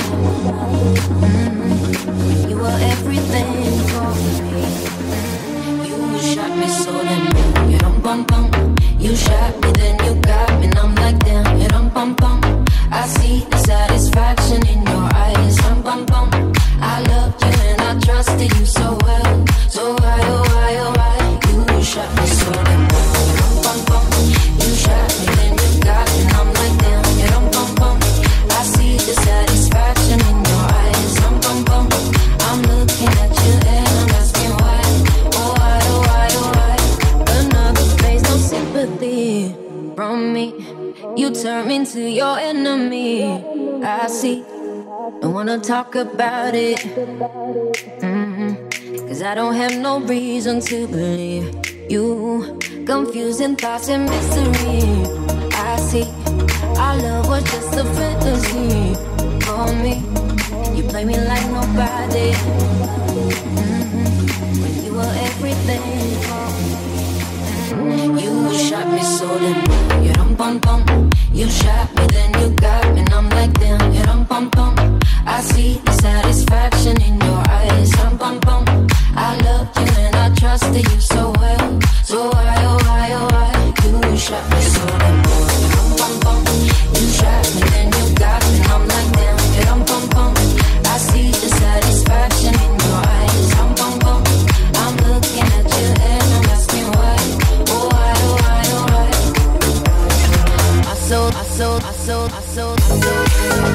Mm, you were everything for me. You shot me so then you don't bum bum. You shot me then you got me and I'm like damn. You don't bum bum. I see the satisfaction in your eyes. Bum bum bum. I loved you and I trusted you so well. So why oh why oh why you shot me so then you don't bum bum. You shot me then you got me and I'm like damn. You don't bum bum. I see the satisfaction in your eyes. Bum bum bum. I'm looking at you and I'm asking why. Oh why oh why oh why. Another face, no sympathy from me. You turn me into your enemy. I see. Don't wanna talk about it. Mm-hmm. Cause I don't have no reason to believe you. Confusing thoughts and mystery. I see. Our love was just a fantasy for me. You play me like nobody. Mm-hmm. When you were everything for me. Mm-hmm. You shot me so then you don't bum bum. You shot me then you got me and I'm like damn. You don't bum bum. I see the satisfaction in your eyes. Bum bum bum. I loved you and I trusted you so well. So why oh why oh why you shot me so damn. Bum bum bum. You shot me then you got me and I'm like damn. You don't bum bum. I see the satisfaction in your eyes. Bum bum bum. I'm looking at you and I'm asking why. Oh why oh why oh why. I sold I sold I sold I sold I sold.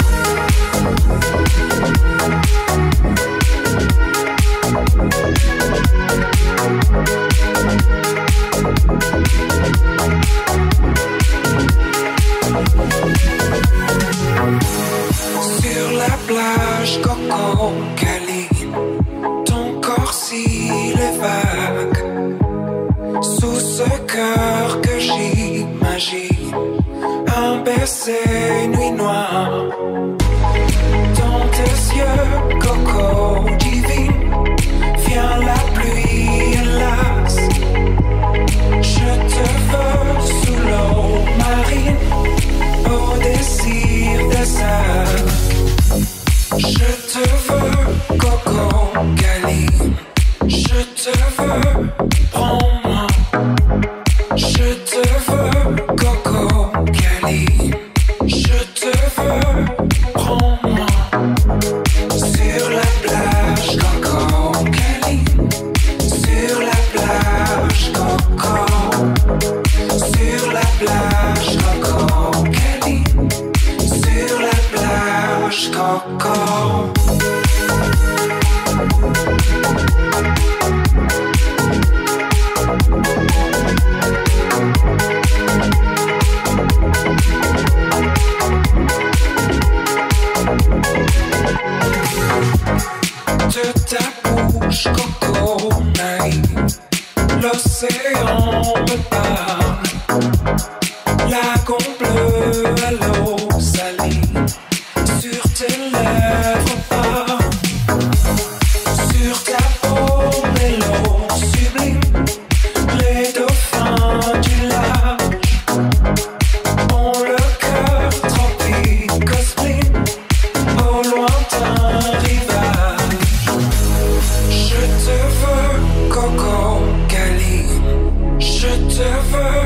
Sur la plage, Coco, Caline, ton corps s'il est vague. Sous ce cœur que j'imagine, un baiser nuit noire. Dans tes yeux, Coco divine, vient la pluie, hélas. Je te veux sous l'eau marine, au désir des heures. Je te veux, Coco Caline. Je te veux, prends-moi. Je te veux, Coco Caline. Je te veux, prends-moi. Sur la plage, Coco Caline. Sur la plage, Coco. Sur la plage, Coco Caline. Sur la plage, Coco. De ta bouche, Coco naïve, l'océan me parle. Lagon bleu à l'eau saline, sur tes lèvres parle. Sur ta peau, mélo sublime, les dauphins du large ont le cœur tropique au spleen, au lointain rivage. Je te veux, Coco Caline. Je te veux,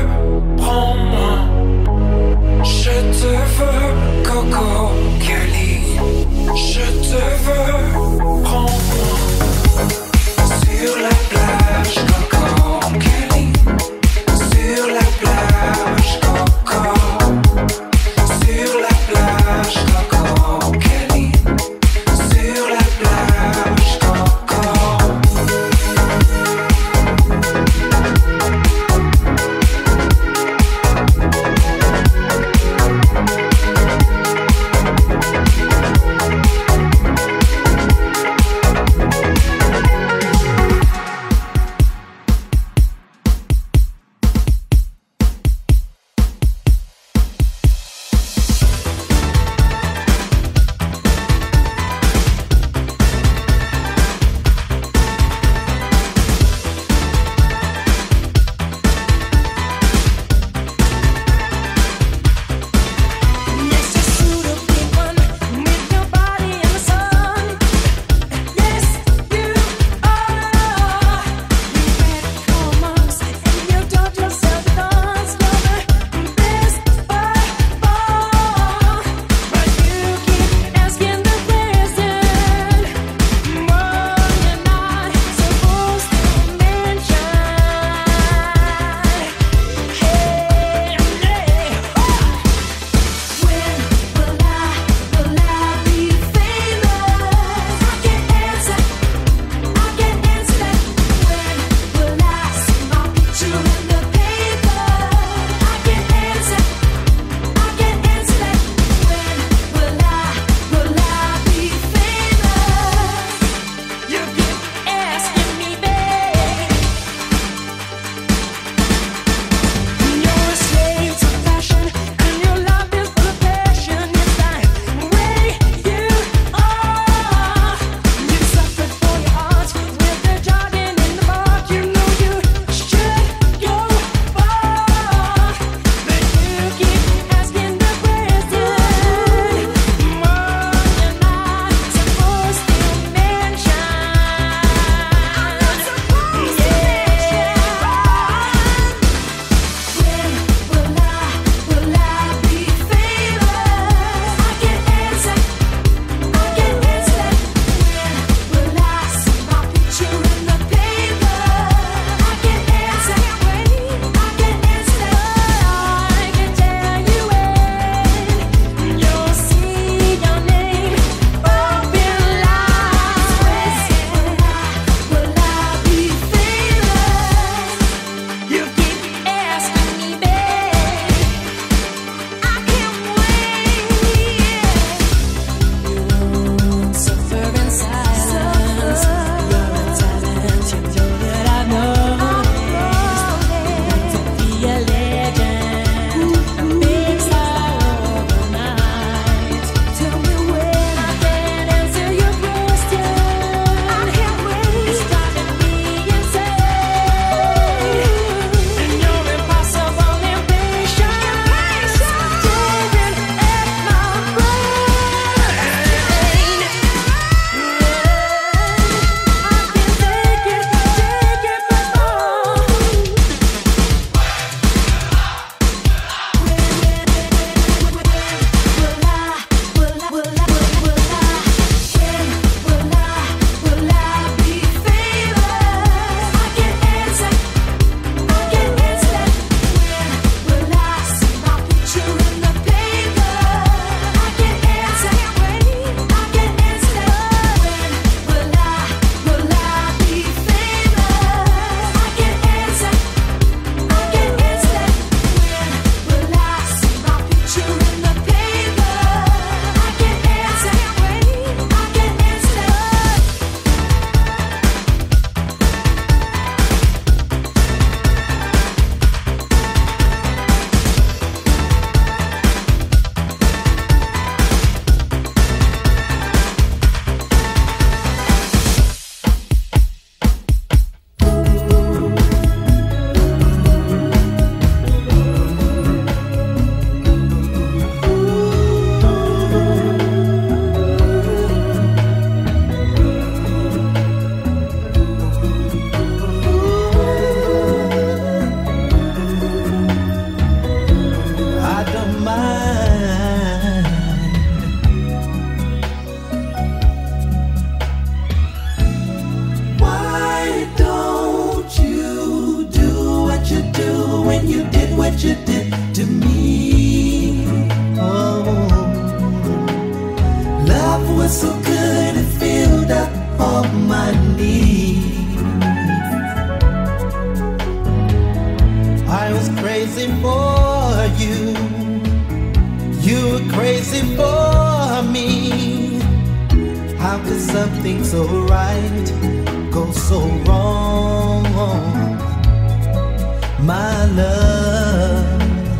what you did to me. Oh, love was so good it filled up all my needs. I was crazy for you, you were crazy for me. How could something so right go so wrong? My love,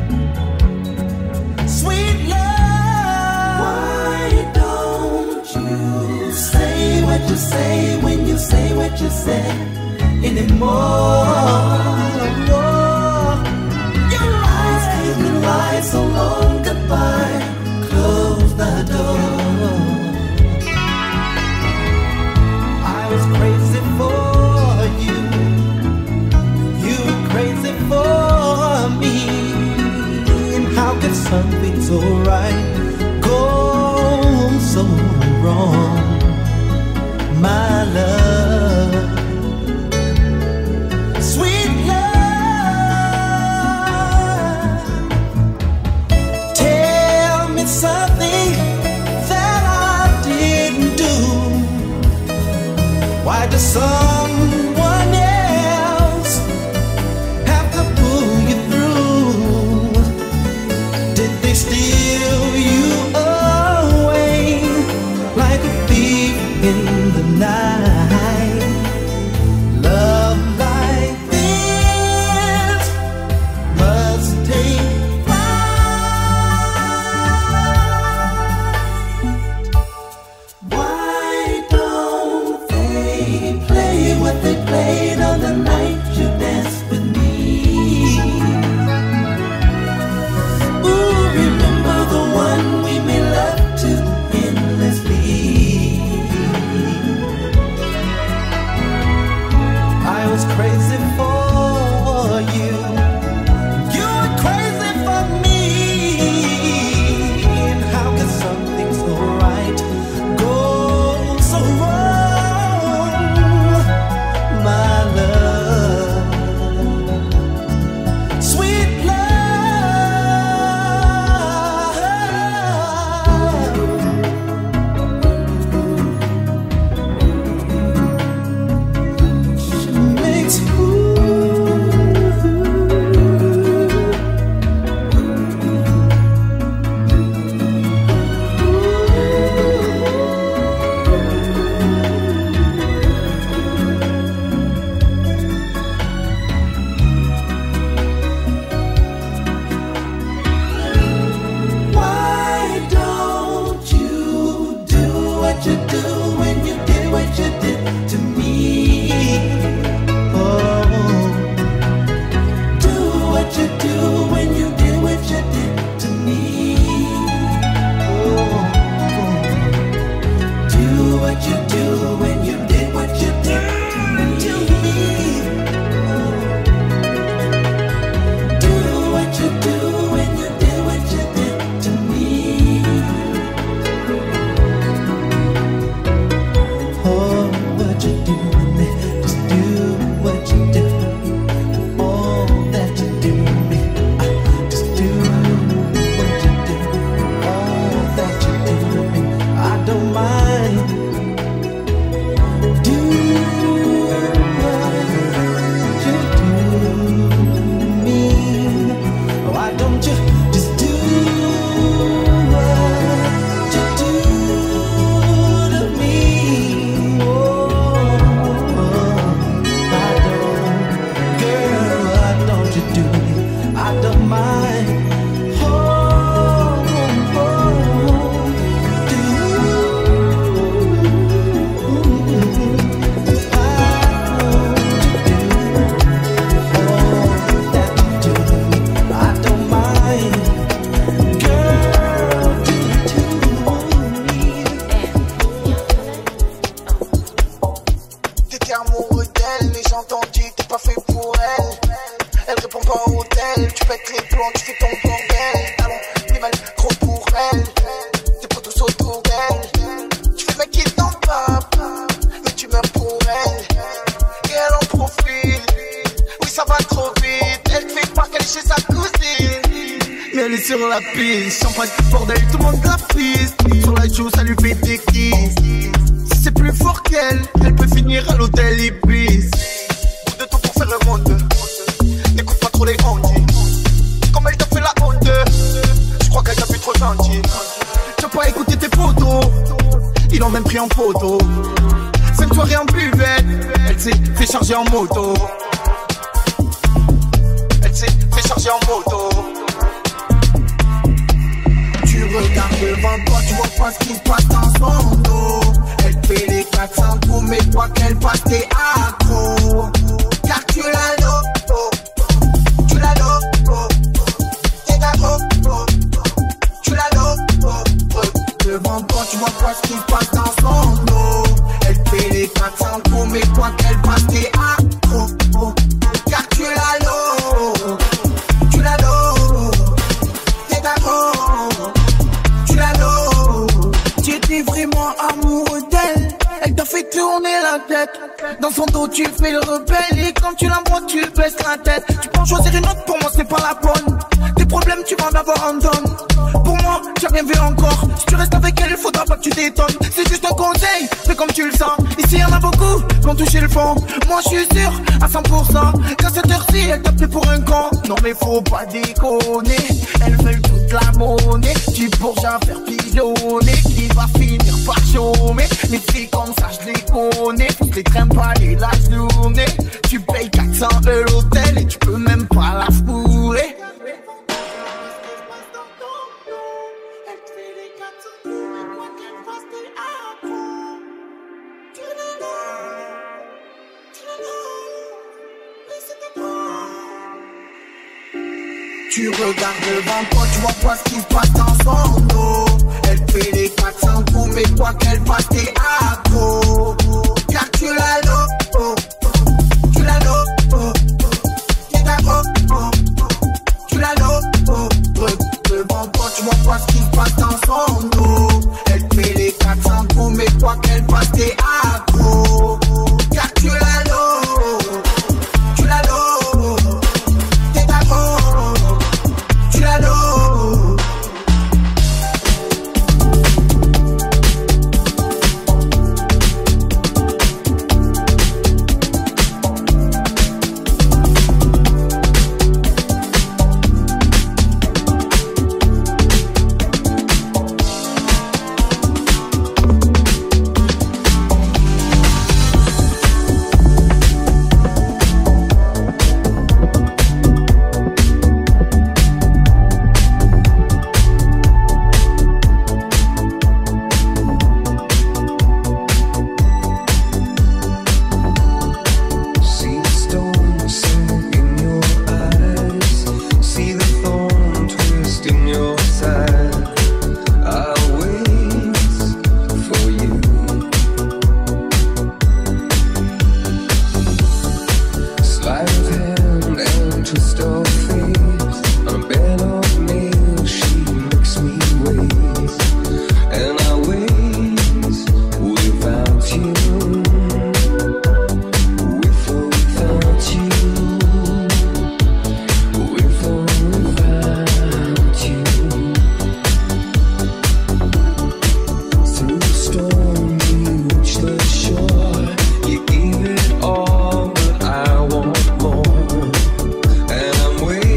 sweet love. Why don't you say what you say when you say what you say anymore? Your lies keep me lie so long. Goodbye, close the door. I was crazy for you, you were crazy for me. And how could something so right go so wrong? My love, sweet love. Tell me something that I didn't do. Why does someone else have to pull you through? Did they steal you away like a thief in the night? Love like this must take flight. Why don't they play what they played on the night you danced with me? Ooh, remember the one we made love to endlessly. I was crazy for you, you were crazy for me. And how could something so right go so wrong? My love, sweet love. She makes Why don't you do what you do when you did what you did to me? Oh, do what you do when you did what you did to me. Oh, do what you do when you did what you did to me. Do what you do when you did what you did to me. Oh, what you do to me, just do what you do. All that you do to me, I just do what you do. All that you do to me, I don't mind. Do what you do to me. Why don't you just do what you do to me? Oh, I don't, girl, why don't you do me? I don't mind. Oh, oh, do T'étais amoureux d'elle, mais j'ai entendu que t'es pas fait pour elle. Elle répond pas au tel, tu pètes les plombs, tu fais ton bordel. Talon, mais mal trop pour elle. T'es pas tous autour d'elle. Tu fais le mec qui t'en pas, mais tu meurs pour elle. Et elle en profite, oui ça va trop vite. Elle te fait croire qu'elle est chez sa cousine. mais elle est sur la piste. Champagne, bordel, tout le monde la piste. Sur la joue, ça lui fait des kisses. Si c'est plus fort qu'elle, elle peut finir à l'hôtel Ibis. Coup de temps pour faire le monde. N'écoute pas trop les ondis. Comme elle t'a fait la honte, je crois qu'elle t'a vu trop gentil. T'as pas écouté tes photos, ils l'ont même pris en photo. Cette soirée en buvette, elle s'est fait charger en moto. Elle s'est fait charger en moto. Tu regardes devant toi, tu vois pas ce qui se passe dans son dos. Elle fait les quatre cents coups, mais toi qu'elle passe t'es accro. Car tu l'as l'eau, tu l'as l'eau, t'es accro. Tu l'as l'eau, devant toi tu vois pas ce qui se passe dans son dos. Elle fait les quatre cents coups, mais toi qu'elle passe t'es accro. Car tu l'as l'eau, tu l'as l'eau, t'es accro. Tu l'as l'eau. Tu étais vraiment amoureux d'elle. Elle t'a fait tourner la tête. Dans son dos tu fais le rebelle. Et quand tu l'envoies tu baisses la tête. Tu peux en choisir une autre, pour moi c'est pas la bonne. Tes problèmes tu vas en avoir un tonne. Pour moi tu as rien vu encore. Si tu restes avec elle, faudra pas que tu t'étonnes. C'est juste un conseil, fais comme tu le sens. Ici y'en a beaucoup qui ont touché le fond. Moi je suis sûr à cent pour cent qu'à cette heure-ci elle t'a pris pour un con. Non mais faut pas déconner. Elles veulent toute la monnaie. Tu bourgeois faire pigeonner. Qui va finir par chômer. Mais c'est comme ça je les connais. Faut que les traînes pas les la journée. Tu payes quatre cents euros l'hôtel et tu peux même pas la fourrer. Tu regardes devant toi, tu vois pas ce qui se passe dans son dos. Elle fait les quatre cents coups, mais toi qu'elle passe t'es accro. Car tu l'as l'eau, tu l'as l'eau, t'es accro. Tu l'as l'eau, devant toi tu vois pas ce qui se passe dans son dos. Elle fait les quatre cents coups, mais toi qu'elle passe t'es accro. Car tu l'as l'eau, tu l'as l'eau, t'es accro. Tu l'as l'eau. I'm waiting.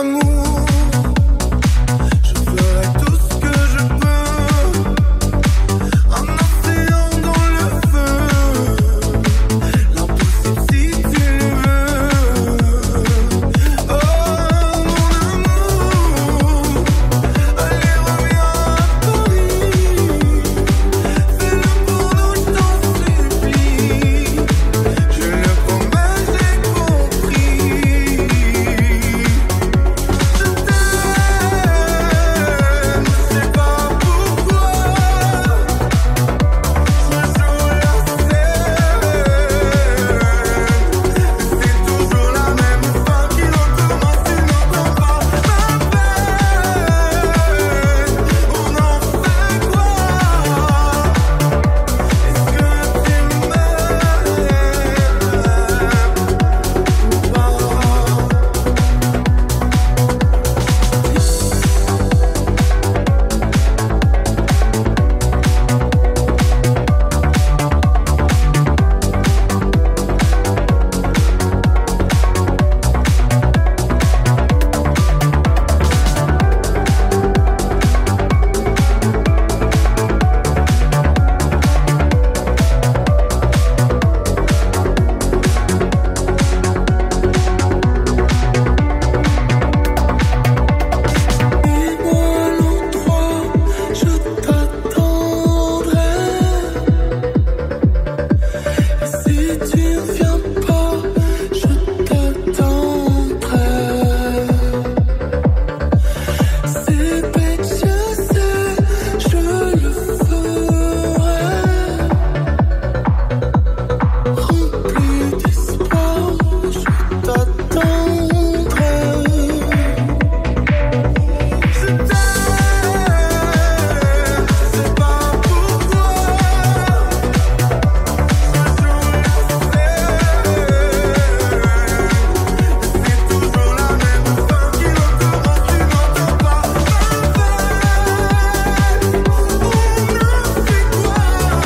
amour. Je ferai tout ce que je peux. Un océan dans le feu. L'impossible si tu le veux. Oh mon amour, allez reviens à Paris. Fais-le pour nous, je t'en supplie. Je le promets, j'ai compris. Je t'aime, je sais pas pourquoi. Je joue la scène. C'est toujours la même fin qui recommence, tu n'entends pas ma peine. On en fait quoi? Est-ce que tu m'aimes ou pas? Dis-moi l'endroit, je t'attendrai. Si tu ne viens pas, je t'attendrai. C'est bête, je sais, je le ferai. Rempli d'espoir, je t'attendrai. Je t'aime, je sais pas pourquoi. Je joue la scène. C'est toujours la même fin qui recommence, tu n'entends pas ma peine. On en fait quoi?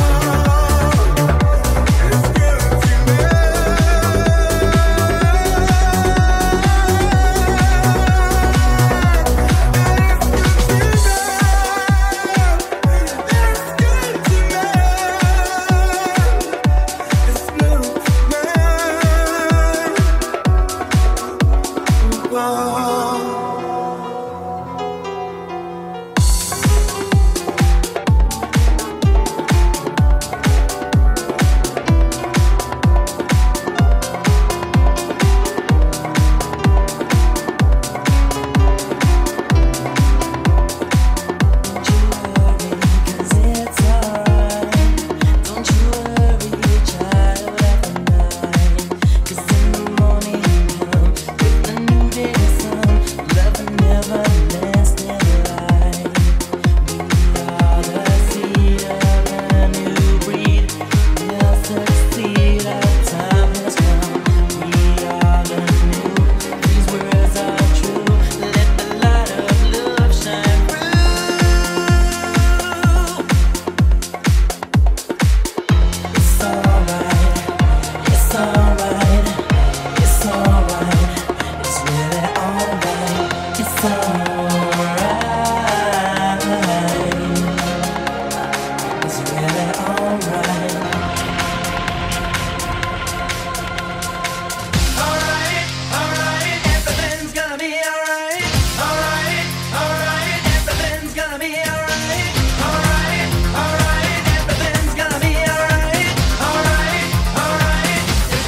Est-ce que tu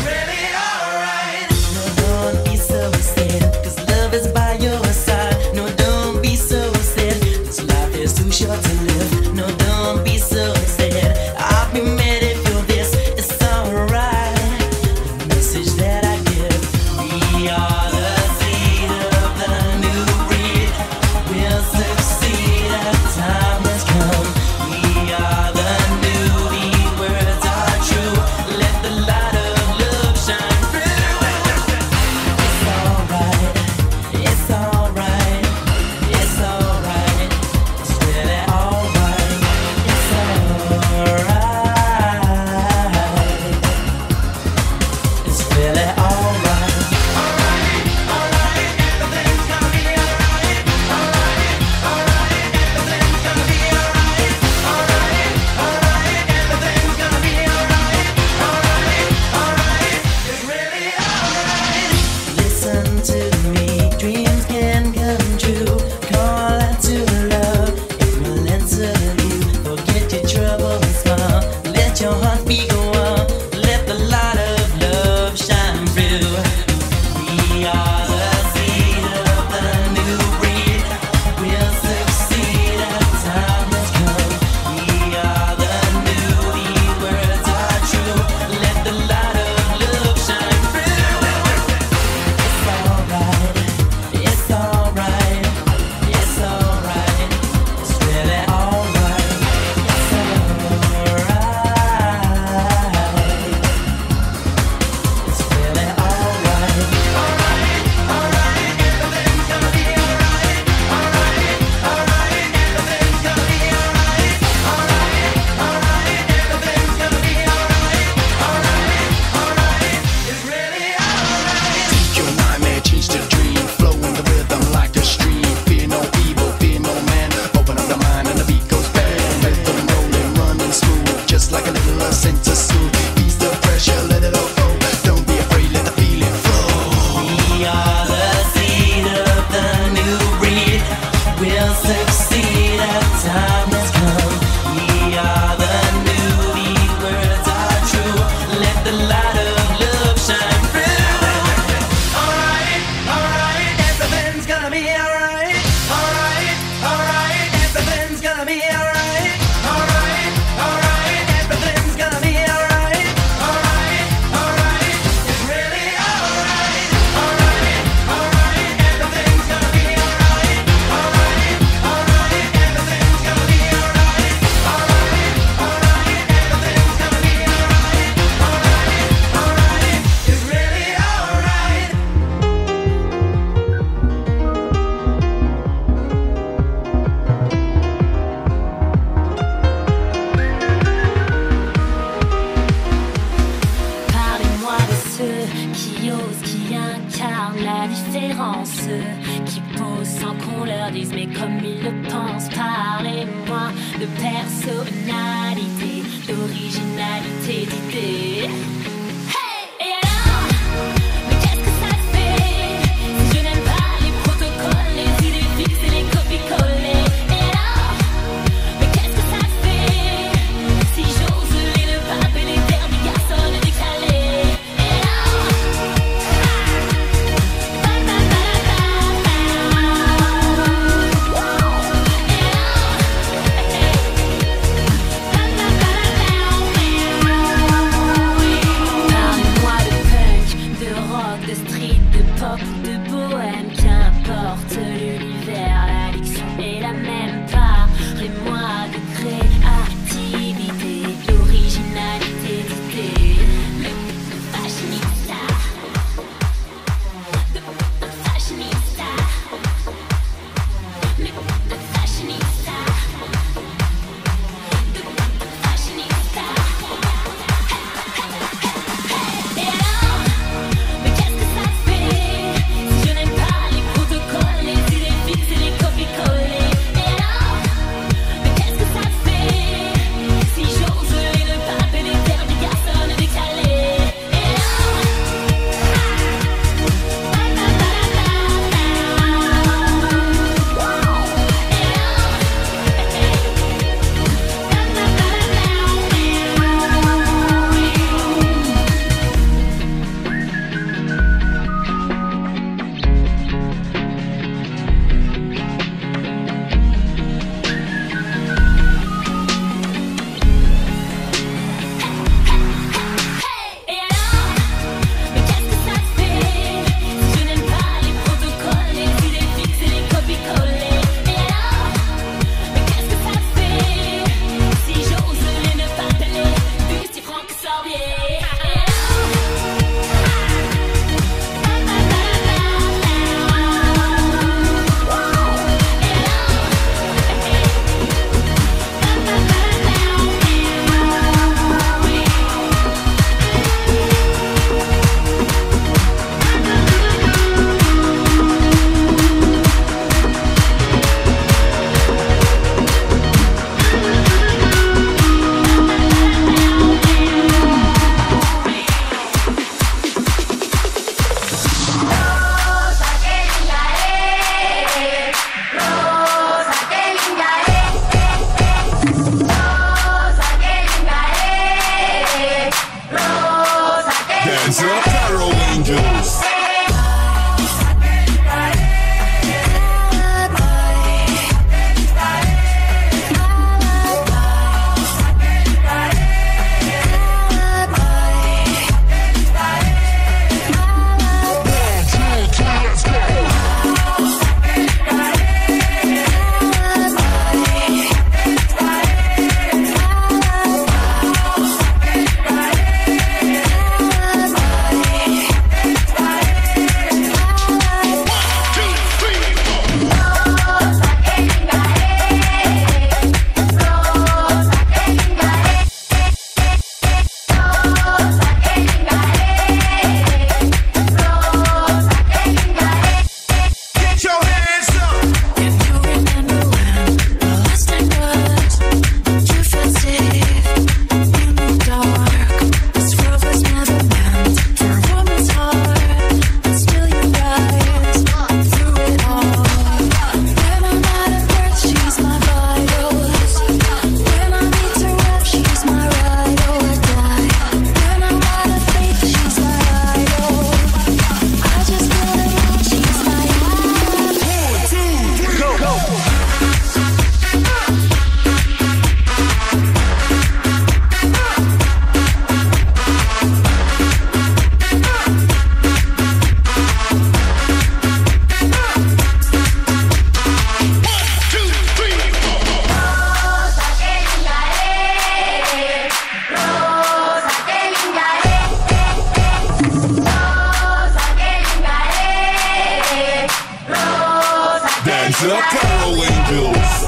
Don't be so sad, 'cause love is by your side. No succeed. Our time has come. We are the new. These words are true. Let the light of love shine through. Alright, alright, everything's gonna be alright. Alright, alright, everything's gonna be alright. Alright, alright, everything's gonna be alright. Alright, alright, it's really alright. Alright, alright, everything's gonna be alright. Alright, alright, everything's gonna be alright. Alright, alright, everything's gonna be alright. Alright, alright, it's really alright. Parlez-moi de ceux qui osent, qui incarnent la différence, qui posent sans qu'on leur dise mais comme ils le pensent. Parlez-moi de personnalité, d'originalité, d'idée. Hey! Et alors? Mais qu'est-ce que ça fait si je n'aime pas les protocoles, les idées fixes et les copies-collées? Et alors? Mais qu'est-ce que ça fait si j'ose les le pape et les terres des garçons décalés? Et alors? hands up, Carol Angels.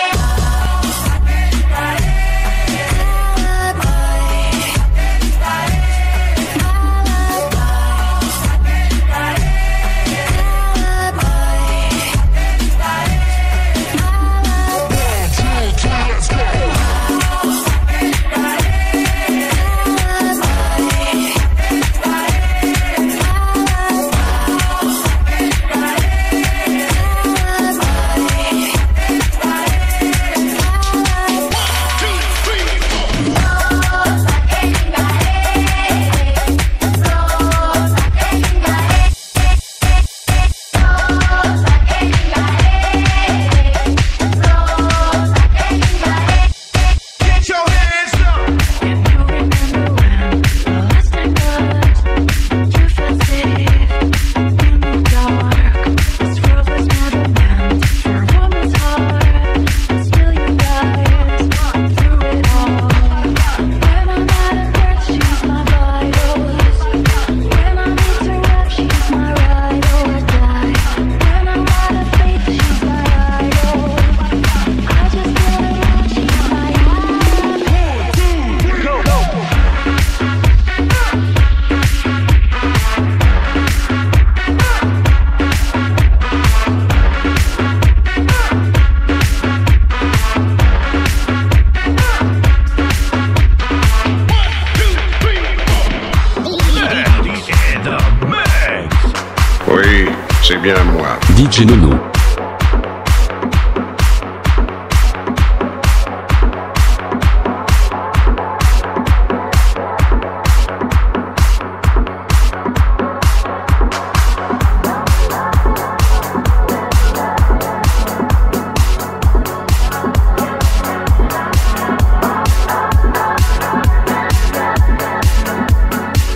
Oui, c'est bien moi. D J Nono.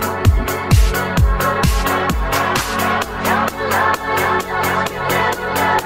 Bye.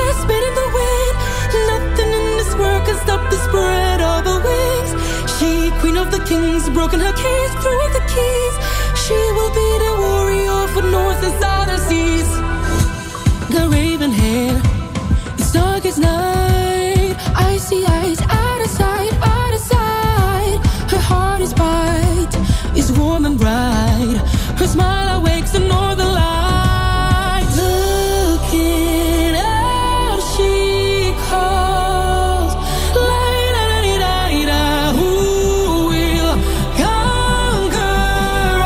fast, spinning the wind. Nothing in this world can stop the spread of her wings. She, queen of the kings, broken her cage, threw up the keys. She will be the warrior for north and southern seas. Got raven hair, it's dark as night. Icy eyes, out of sight, out of sight. Her heart is bright, is warm and bright. Her smile awakes the northern light. Looking out, she calls. La-da-da-da-da, who will conquer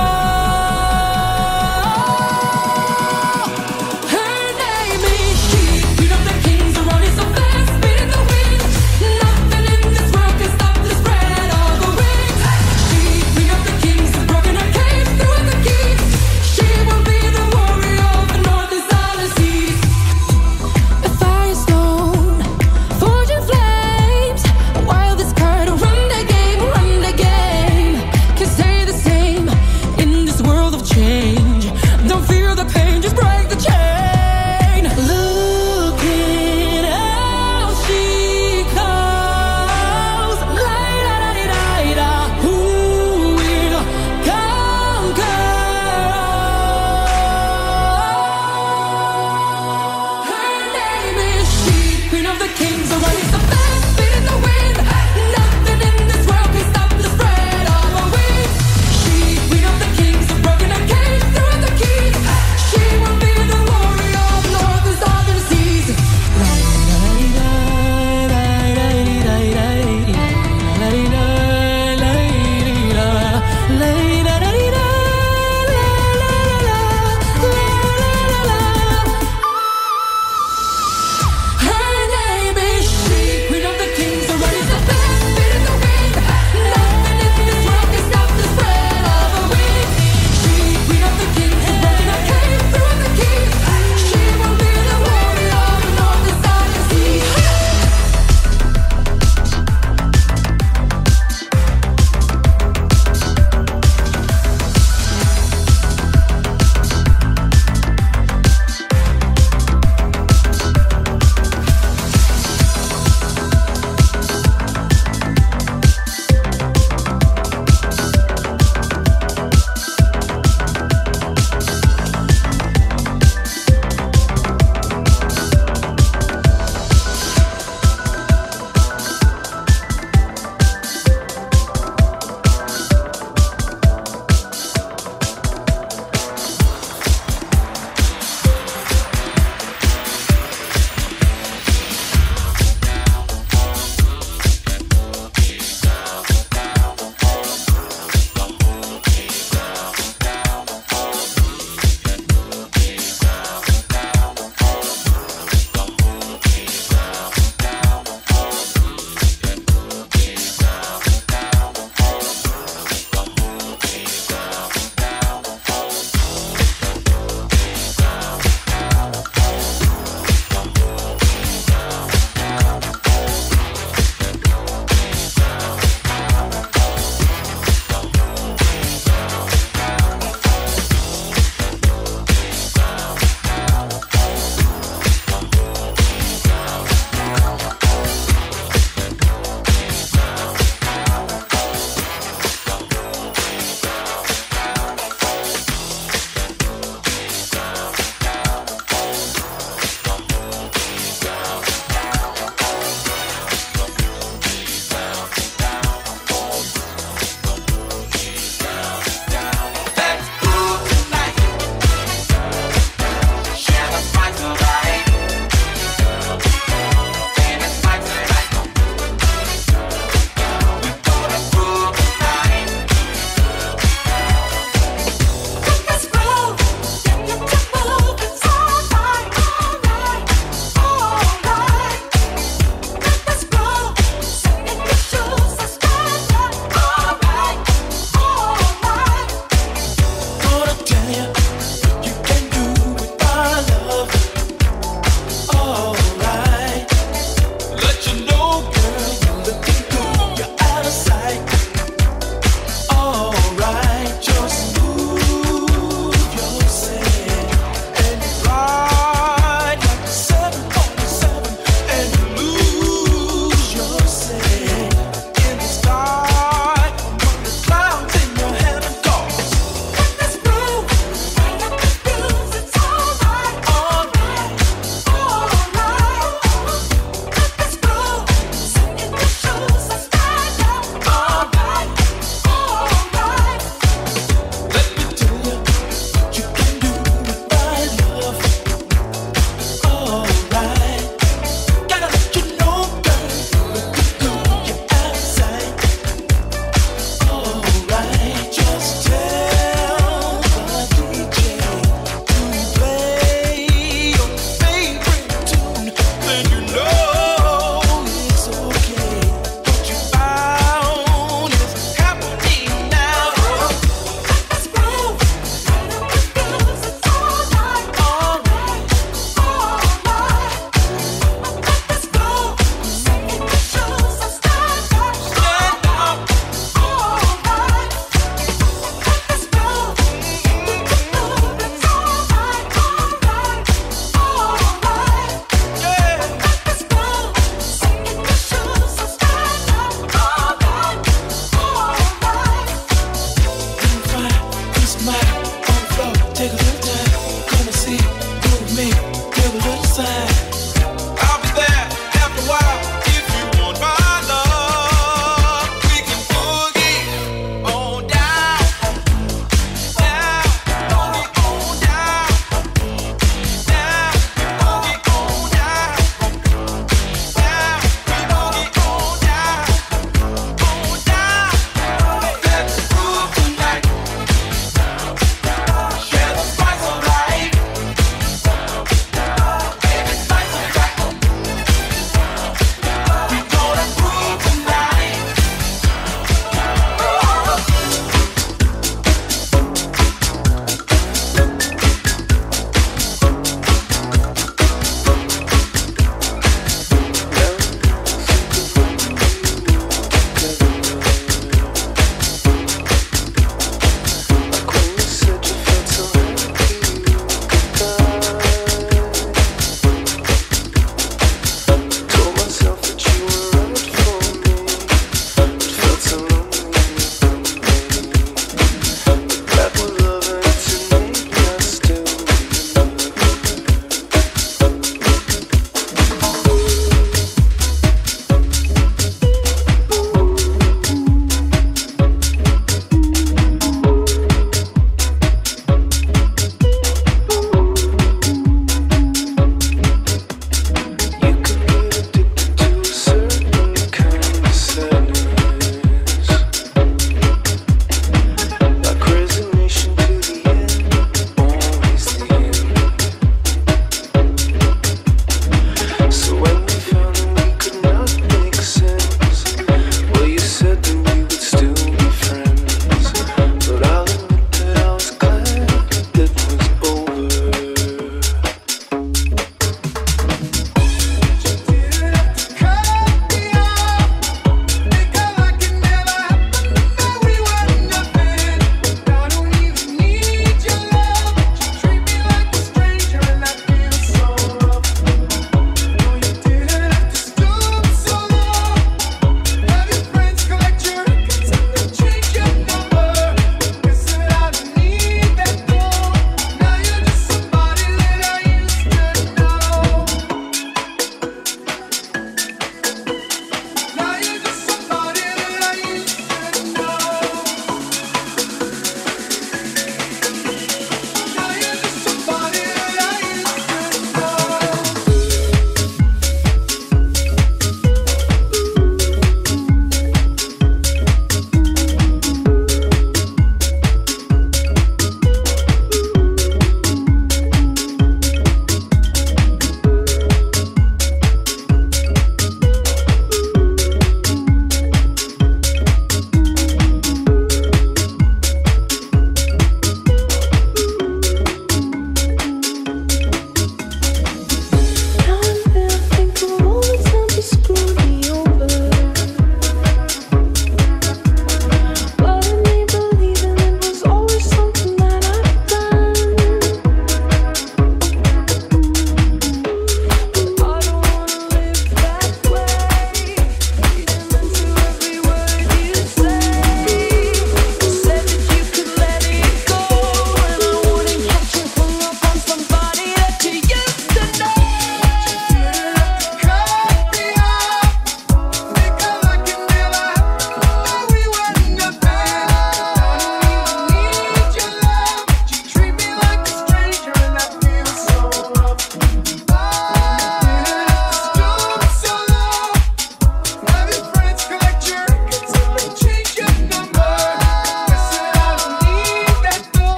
all? Her name is she, queen of the kings, running so fast, spinning the wind. Nothing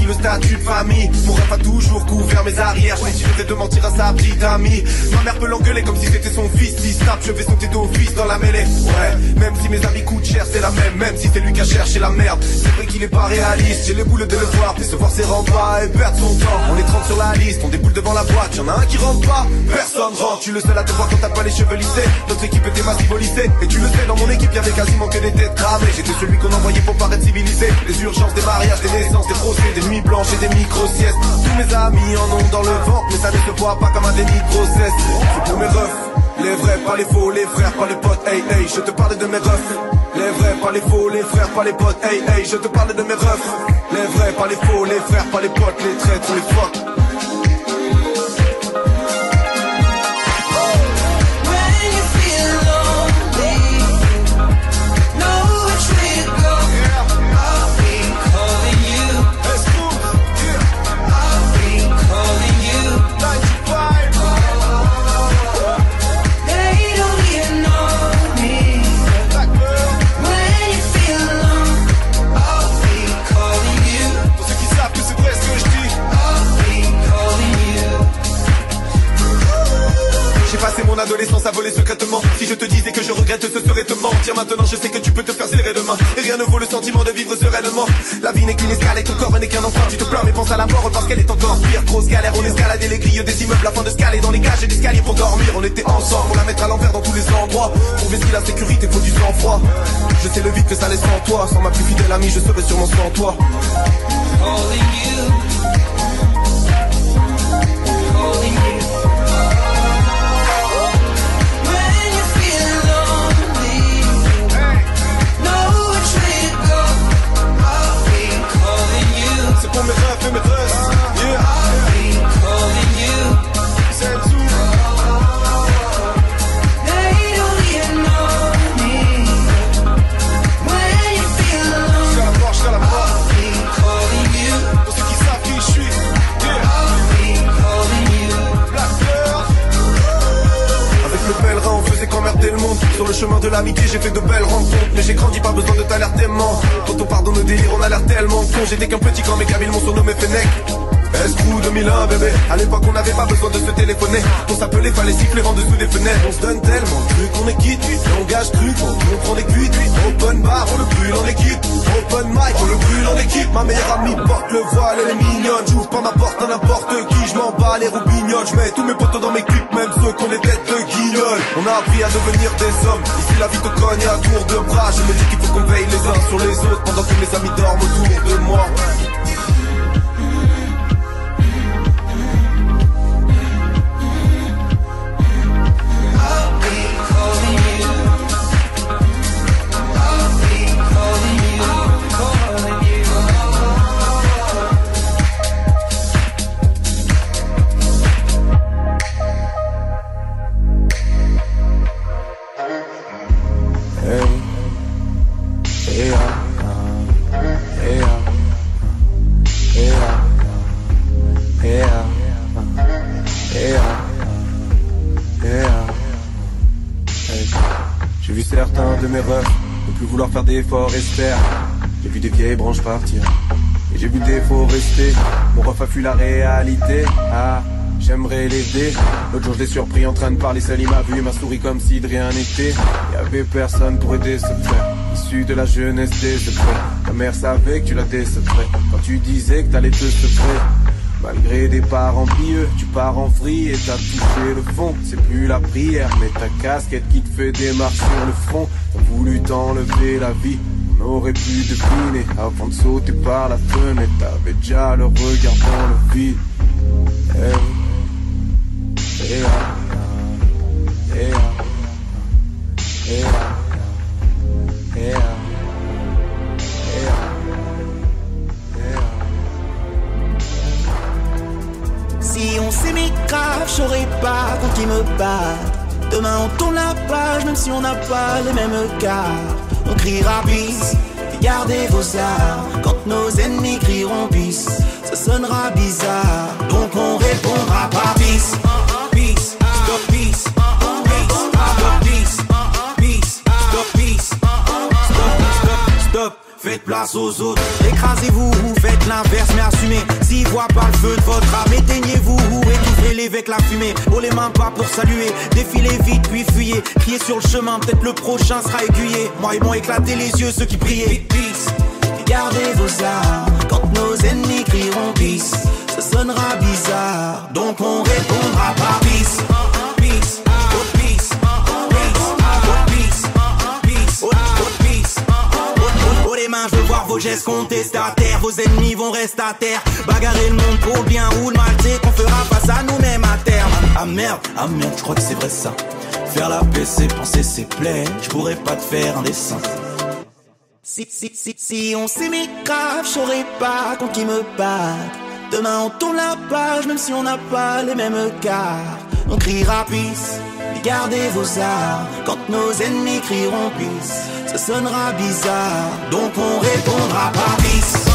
le statut de famille. Mon ref a toujours couvert mes arrières. Je l'ai de mentir à sa petite amie. Ma mère peut l'engueuler comme si c'était son fils. Si snap, je vais sauter d'office dans la mêlée. Ouais, même si mes amis coûtent cher, c'est la même. Même si c'est lui qui a cherché la merde. C'est vrai qu'il est pas réaliste. J'ai les boules de le voir, décevoir ses remparts et perdre son temps. On est trente sur la liste, on déboule devant la boîte. Y'en a un qui rentre pas, personne rentre. Tu le seul à te voir quand t'as pas les cheveux lissés. Notre équipe était massive au lycée. Et tu le sais, dans mon équipe y'avait quasiment que des têtes cramées. J'étais celui qu'on envoyait pour paraître civilisé. Les urgences, des mariages, des naissances, des procès, des nuits blanches et des micro-siestes. Tous mes amis en ont dans le ventre, mais ça ne se voit pas comme un déni de grossesse. C'est pour mes refs, les vrais, pas les faux, les frères, pas les potes. Hey hey, je te parle de mes refs. Les vrais, pas les faux, les frères, pas les potes. Hey hey, je te parle de mes refs. Les vrais, pas les faux, les frères, pas les potes. Les traîtres, les fuck. Mon adolescence a volé secrètement. Si je te disais que je regrette, ce serait te mentir. Maintenant je sais que tu peux te faire serrer demain. Et rien ne vaut le sentiment de vivre sereinement. La vie n'est qu'une escale et ton corps n'est qu'un enfant. Tu te plains mais pense à la mort parce qu'elle est encore pire. Grosse galère, on escaladait les grilles des immeubles afin de scaler dans les cages et d'escaliers pour dormir. On était ensemble pour la mettre à l'envers dans tous les endroits. Pour vestir la sécurité faut du sang-froid. Je sais le vide que ça laisse en toi. Sans ma plus fidèle amie je serai sûrement sans toi. Calling you. Calling you. C'est pour mes refs et mes tresses. Yeah. I've been calling you. C'est tout. They don't even know me. When you feel alone. Jusqu'à la mort, jusqu'à la mort. I've been calling you. Pour ceux qui savent qui je suis. Yeah. I've been calling you. Black Bird. Avec le pèlerin on faisait qu'emmerder le monde. Sur le chemin de l'amitié j'ai fait de belles rencontres. Mais j'ai grandi, pas besoin de t'alertement. Quand on pardonne au délire on a l'air tellement con. J'étais qu'un petit quand mes cabines m'ont surnommé Fennec. Escrew deux mille un bébé. À l'époque on n'avait pas besoin de se téléphoner. Pour s'appeler fallait siffler en dessous des fenêtres. On se donne tellement de trucs, on est quitte. Langage cru, quand on prend des cuites. Open bar, on le brûle en équipe. Open mic, on le brûle en équipe. Ma meilleure amie porte le voile, elle est mignonne. J'ouvre pas ma porte à n'importe qui. Je m'en bats les roubignoles. Je mets tous mes potos dans mes clips, même ceux qui ont des têtes de guignols. On a appris à devenir des hommes. Ici la vie te cogne à tour de bras. Je me dis qu'il faut qu'on veille les uns sur les autres pendant que mes amis dorment autour de moi. Faire d'efforts et se perdre. J'ai vu des vieilles branches partir et j'ai vu des faux rester. Mon ref a fui la réalité. Ah, j'aimerais l'aider. L'autre jour je l'ai surpris en train de parler seul. Il m'a vu, il m'a souri comme si de rien n'était. Y'avait personne pour aider ce frère, issu de la jeunesse des secrets. Ta mère savait que tu la décevrais quand tu disais que t'allais te secret. Malgré des parents pieux, tu pars en vrille et t'as touché le fond. C'est plus la prière, mais ta casquette qui te fait des marques sur le front. T'as voulu t'enlever la vie, on aurait pu deviner. Avant de sauter par la fenêtre, t'avais déjà le regard dans le vide. Hey, hey, hey, hey, hey, hey, hey. Si on s'aimait grave, j'aurais pas contre qui me battre. Demain on tourne la page, même si on n'a pas les mêmes cas. On criera peace, et gardez vos armes. Quand nos ennemis crieront peace, ça sonnera bizarre. Donc on répondra pas peace. Peace, stop peace. Peace, stop peace. Peace, stop peace. Stop, stop, stop. Faites place aux autres, écrasez-vous, faites l'inverse mais assumez. n'extinguira pas le feu de votre âme. Éteignez-vous ou étouffez-les avec la fumée. Oh les mains pas pour saluer, défilez vite puis fuyez. Criez sur le chemin, peut-être le prochain sera aiguillé. Moi ils m'ont éclaté les yeux, ceux qui priaient. Peace, gardez vos armes. Quand nos ennemis crieront peace, ça sonnera bizarre, donc on répondra par peace. Peace, oh peace, peace, oh peace, peace, oh peace. Oh les mains, je veux voir vos gestes contestés à terre. Vos ennemis vont rester à terre. Bagarrer le monde pour le bien ou le mal, c'est qu'on fera face à nous-mêmes à terme. Ah merde, ah merde, je crois que c'est vrai ça. Faire la paix, c'est penser, c'est plaire. Je pourrais pas te faire un dessin. Si, si, si, si on s'aimait grave, j'aurais pas contre qui me battre. Demain on tourne la page, même si on n'a pas les mêmes cartes. On criera peace, mais gardez vos armes. Quand nos ennemis crieront peace, ça sonnera bizarre, donc on répondra par peace.